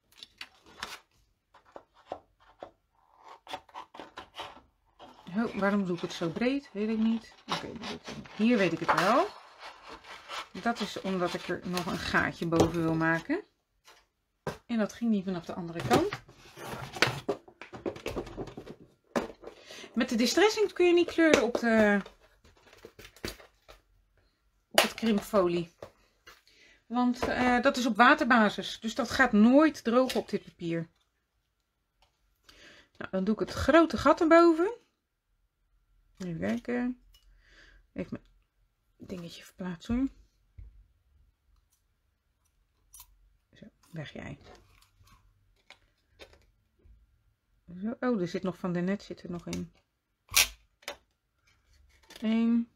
Oh, waarom doe ik het zo breed? Weet ik niet. Oké, okay, hier weet ik het wel. Dat is omdat ik er nog een gaatje boven wil maken. En dat ging niet vanaf de andere kant. Met de distressing kun je niet kleuren op de op het krimpfolie. Want uh, dat is op waterbasis. Dus dat gaat nooit drogen op dit papier. Nou, dan doe ik het grote gat erboven. Even kijken. Even mijn dingetje verplaatsen. Zo, weg jij. Zo, oh, er zit nog van daarnet zit er nog in. Eén.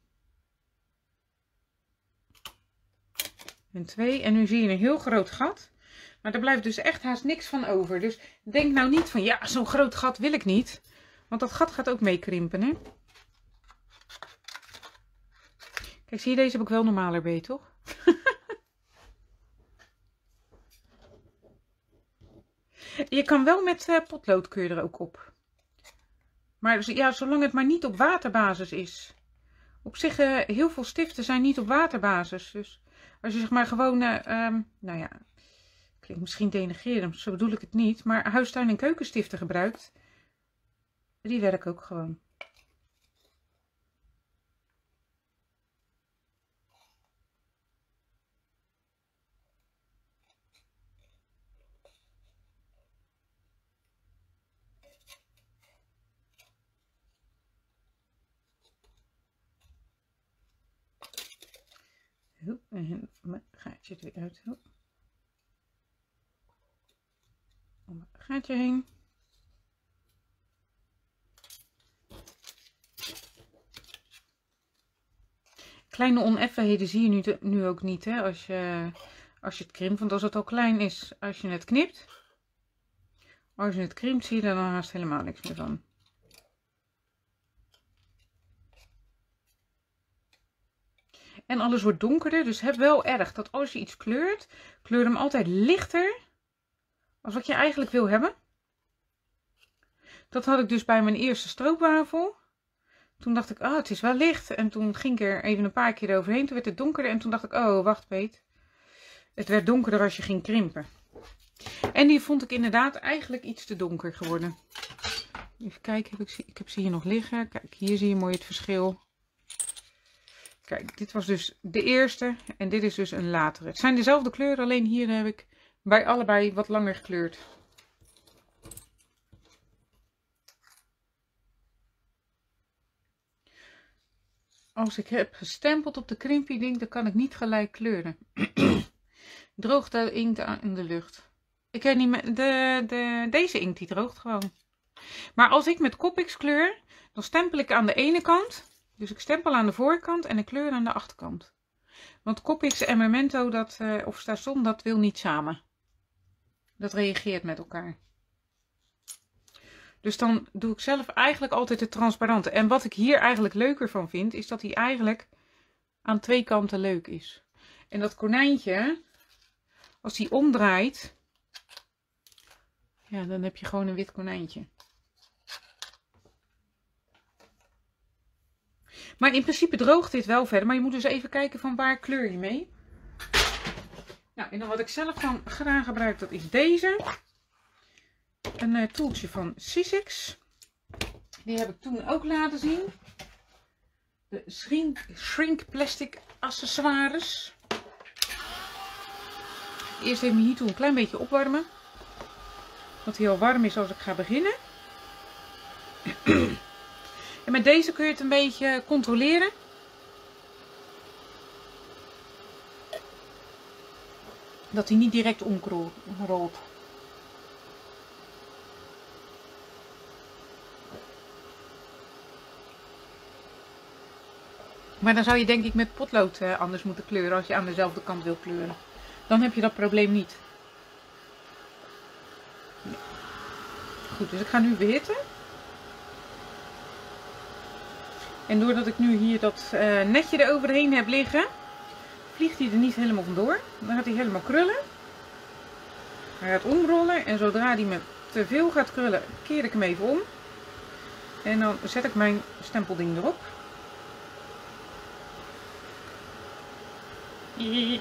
En twee. En nu zie je een heel groot gat. Maar daar blijft dus echt haast niks van over. Dus denk nou niet van ja, zo'n groot gat wil ik niet. Want dat gat gaat ook meekrimpen, hè. Kijk, zie je, deze heb ik wel normaler bij, toch? Je kan wel met uh, potlood kun je er ook op. Maar dus, ja, zolang het maar niet op waterbasis is. Op zich, uh, heel veel stiften zijn niet op waterbasis. Dus als je zeg maar gewoon, uh, um, nou ja, klinkt misschien denigrerend, zo bedoel ik het niet. Maar huistuin- en keukenstiften gebruikt, die werken ook gewoon. En mijn gaatje er weer uit. Om het gaatje heen. Kleine oneffenheden zie je nu, te, nu ook niet, hè, als je, als je het krimpt. Want als het al klein is, als je het knipt. Als je het krimpt, zie je er dan haast helemaal niks meer van. En alles wordt donkerder, dus heb wel erg dat als je iets kleurt, kleur hem altijd lichter als wat je eigenlijk wil hebben. Dat had ik dus bij mijn eerste stroopwafel. Toen dacht ik, ah, oh, het is wel licht. En toen ging ik er even een paar keer overheen. Toen werd het donkerder. En toen dacht ik, oh, wacht, Peet. Het werd donkerder als je ging krimpen. En die vond ik inderdaad eigenlijk iets te donker geworden. Even kijken, heb ik, ik heb ze hier nog liggen. Kijk, hier zie je mooi het verschil. Kijk, dit was dus de eerste. En dit is dus een latere. Het zijn dezelfde kleuren, alleen hier heb ik bij allebei wat langer gekleurd. Als ik heb gestempeld op de krimpie ding, dan kan ik niet gelijk kleuren. Droogt de inkt in de lucht. Ik weet niet meer, de, de, deze inkt die droogt gewoon. Maar als ik met Copics kleur, dan stempel ik aan de ene kant. Dus ik stempel aan de voorkant en ik kleur aan de achterkant. Want Copics en Memento, dat, uh, of Stason, dat wil niet samen. Dat reageert met elkaar. Dus dan doe ik zelf eigenlijk altijd het transparante. En wat ik hier eigenlijk leuker van vind, is dat hij eigenlijk aan twee kanten leuk is. En dat konijntje, als hij omdraait, ja, dan heb je gewoon een wit konijntje. Maar in principe droogt dit wel verder. Maar je moet dus even kijken van waar kleur je mee. Nou, en dan wat ik zelf dan graag gebruik, dat is deze. Een uh, toeltje van Sizzix. Die heb ik toen ook laten zien. De shrink, shrink plastic accessoires. Eerst even mijn heat tool een klein beetje opwarmen. Dat hij al warm is als ik ga beginnen. En met deze kun je het een beetje controleren. Dat hij niet direct omrolt. Maar dan zou je denk ik met potlood uh, anders moeten kleuren als je aan dezelfde kant wil kleuren. Dan heb je dat probleem niet. Goed, dus ik ga nu behitten. En doordat ik nu hier dat uh, netje eroverheen heb liggen, vliegt hij er niet helemaal vandoor. Dan gaat hij helemaal krullen. Hij gaat omrollen en zodra hij me te veel gaat krullen, keer ik hem even om. En dan zet ik mijn stempelding erop. En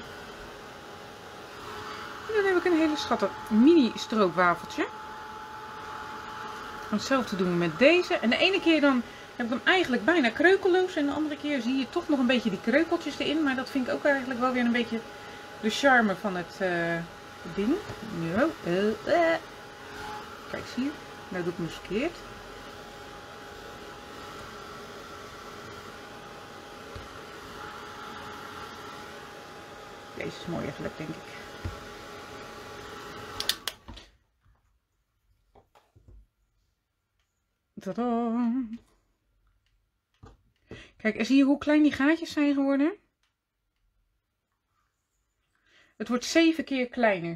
dan heb ik een hele schattig mini stroopwafeltje. Hetzelfde doen we met deze. En de ene keer dan heb ik hem eigenlijk bijna kreukelloos. En de andere keer zie je toch nog een beetje die kreukeltjes erin. Maar dat vind ik ook eigenlijk wel weer een beetje de charme van het uh, ding. No. Uh, uh. Kijk, zie je? Nou doe ik hem eens verkeerd. Deze is mooi eigenlijk, denk ik. Tadaa! Kijk, en zie je hoe klein die gaatjes zijn geworden? Het wordt zeven keer kleiner.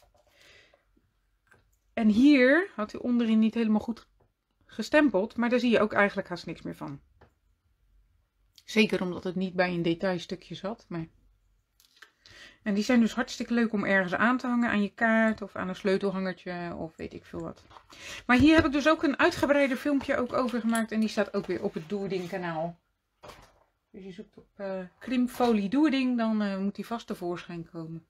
En hier had hij onderin niet helemaal goed gestempeld, maar daar zie je ook eigenlijk haast niks meer van. Zeker omdat het niet bij een detailstukje zat. Maar... En die zijn dus hartstikke leuk om ergens aan te hangen, aan je kaart of aan een sleutelhangertje of weet ik veel wat. Maar hier heb ik dus ook een uitgebreider filmpje ook over gemaakt en die staat ook weer op het Doerding kanaal. Dus je zoekt op uh, krimpfolie Doerding, dan uh, moet die vast tevoorschijn komen.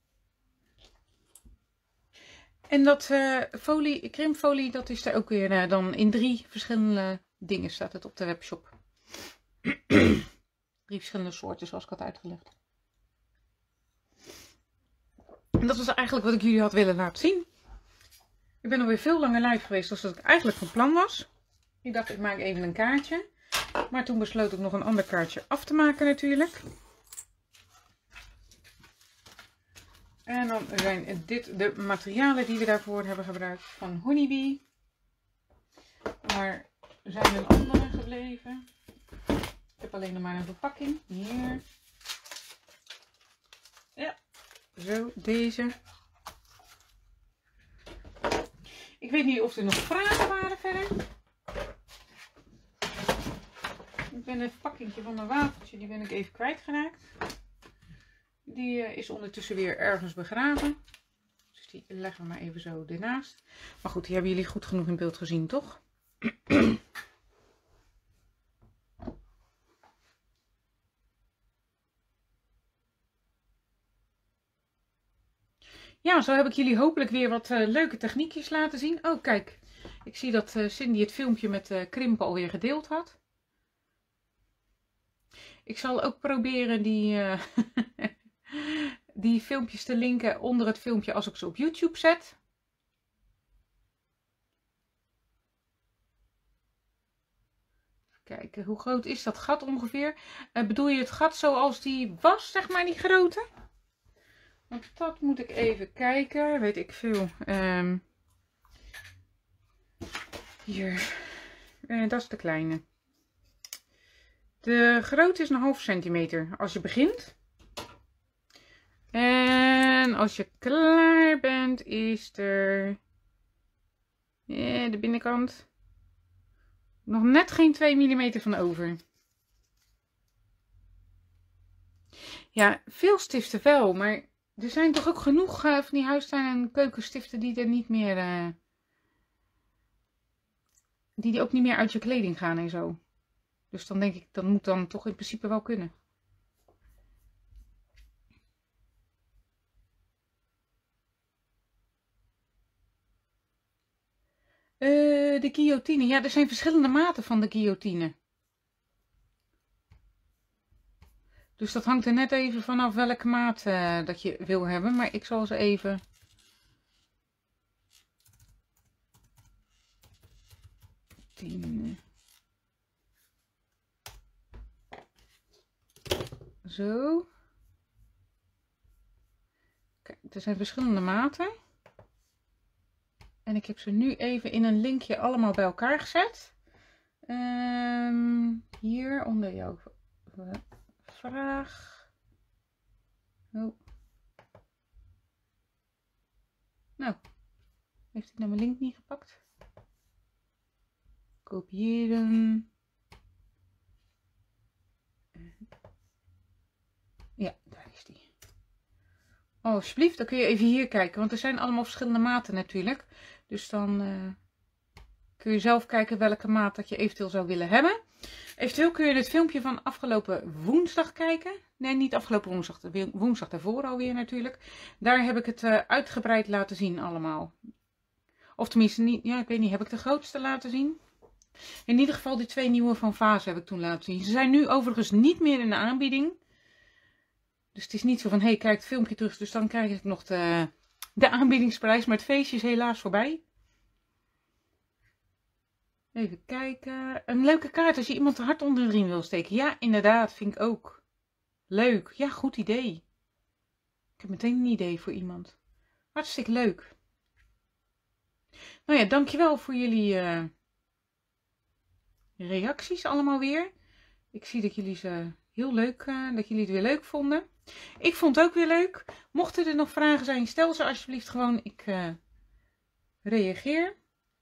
En dat uh, folie, krimpfolie, dat is er ook weer uh, dan in drie verschillende dingen staat het op de webshop. Drie verschillende soorten zoals ik had uitgelegd. En dat was eigenlijk wat ik jullie had willen laten zien. Ik ben alweer veel langer live geweest dan dat ik eigenlijk van plan was. Ik dacht ik maak even een kaartje. Maar toen besloot ik nog een ander kaartje af te maken natuurlijk. En dan zijn dit de materialen die we daarvoor hebben gebruikt van Honeybee. Maar er zijn er andere gebleven. heb alleen nog maar een verpakking. Hier. Ja, zo, deze. Ik weet niet of er nog vragen waren verder. Ik ben een verpakkingje van mijn wafeltje, die ben ik even kwijtgeraakt. Die uh, is ondertussen weer ergens begraven. Dus die leggen we maar even zo ernaast. Maar goed, die hebben jullie goed genoeg in beeld gezien, toch? Ja, zo heb ik jullie hopelijk weer wat uh, leuke techniekjes laten zien. Oh, kijk. Ik zie dat uh, Cindy het filmpje met uh, krimpen alweer gedeeld had. Ik zal ook proberen die, uh, die filmpjes te linken onder het filmpje als ik ze op YouTube zet. Kijken, hoe groot is dat gat ongeveer? Uh, bedoel je het gat zoals die was, zeg maar, die grote? Want dat moet ik even kijken, weet ik veel. Um, hier, uh, dat is de kleine. De grootte is een half centimeter als je begint. En als je klaar bent is er yeah, de binnenkant nog net geen twee millimeter van over. Ja, veel stiften wel, maar er zijn toch ook genoeg uh, van die huistuin- en keukenstiften die er niet meer, uh, die, die ook niet meer uit je kleding gaan en zo. Dus dan denk ik, dat moet dan toch in principe wel kunnen. Uh, de guillotine. Ja, er zijn verschillende maten van de guillotine. Dus dat hangt er net even vanaf welke maat uh, dat je wil hebben. Maar ik zal ze even... tien. Zo. Kijk, er zijn verschillende maten. En ik heb ze nu even in een linkje allemaal bij elkaar gezet. Um, hier onder jouw vraag. Oh. Nou, heeft hij nou mijn link niet gepakt? Kopiëren. Ja, daar is die. Oh, alsjeblieft, dan kun je even hier kijken. Want er zijn allemaal verschillende maten natuurlijk. Dus dan uh, kun je zelf kijken welke maat dat je eventueel zou willen hebben. Eventueel kun je dit filmpje van afgelopen woensdag kijken. Nee, niet afgelopen woensdag. Woensdag daarvoor alweer natuurlijk. Daar heb ik het uh, uitgebreid laten zien allemaal. Of tenminste, niet, ja, ik weet niet, heb ik de grootste laten zien? In ieder geval die twee nieuwe van Vaas heb ik toen laten zien. Ze zijn nu overigens niet meer in de aanbieding. Dus het is niet zo van, hé, hey, kijk het filmpje terug, dus dan krijg ik nog de, de aanbiedingsprijs. Maar het feestje is helaas voorbij. Even kijken. Een leuke kaart als je iemand hard onder de riem wil steken. Ja, inderdaad, vind ik ook. Leuk. Ja, goed idee. Ik heb meteen een idee voor iemand. Hartstikke leuk. Nou ja, dankjewel voor jullie uh, reacties allemaal weer. Ik zie dat jullie ze heel leuk, uh, dat jullie het weer leuk vonden. Ik vond het ook weer leuk. Mochten er nog vragen zijn, stel ze alsjeblieft gewoon. Ik uh, reageer.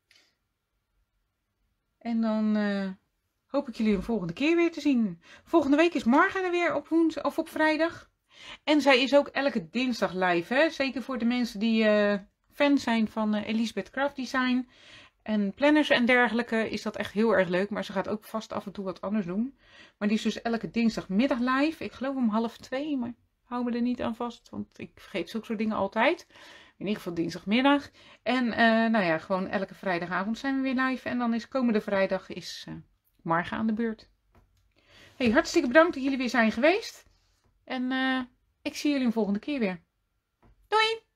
En dan uh, hoop ik jullie een volgende keer weer te zien. Volgende week is Marga er weer op woensdag of op vrijdag. En zij is ook elke dinsdag live. Hè? Zeker voor de mensen die uh, fan zijn van uh, Elisabeth Craft Design. En planners en dergelijke is dat echt heel erg leuk. Maar ze gaat ook vast af en toe wat anders doen. Maar die is dus elke dinsdagmiddag live. Ik geloof om half twee. Maar hou me er niet aan vast. Want ik vergeet zulke soort dingen altijd. In ieder geval dinsdagmiddag. En uh, nou ja, gewoon elke vrijdagavond zijn we weer live. En dan is komende vrijdag is uh, Marga aan de beurt. Hey, hartstikke bedankt dat jullie weer zijn geweest. En uh, ik zie jullie een volgende keer weer. Doei!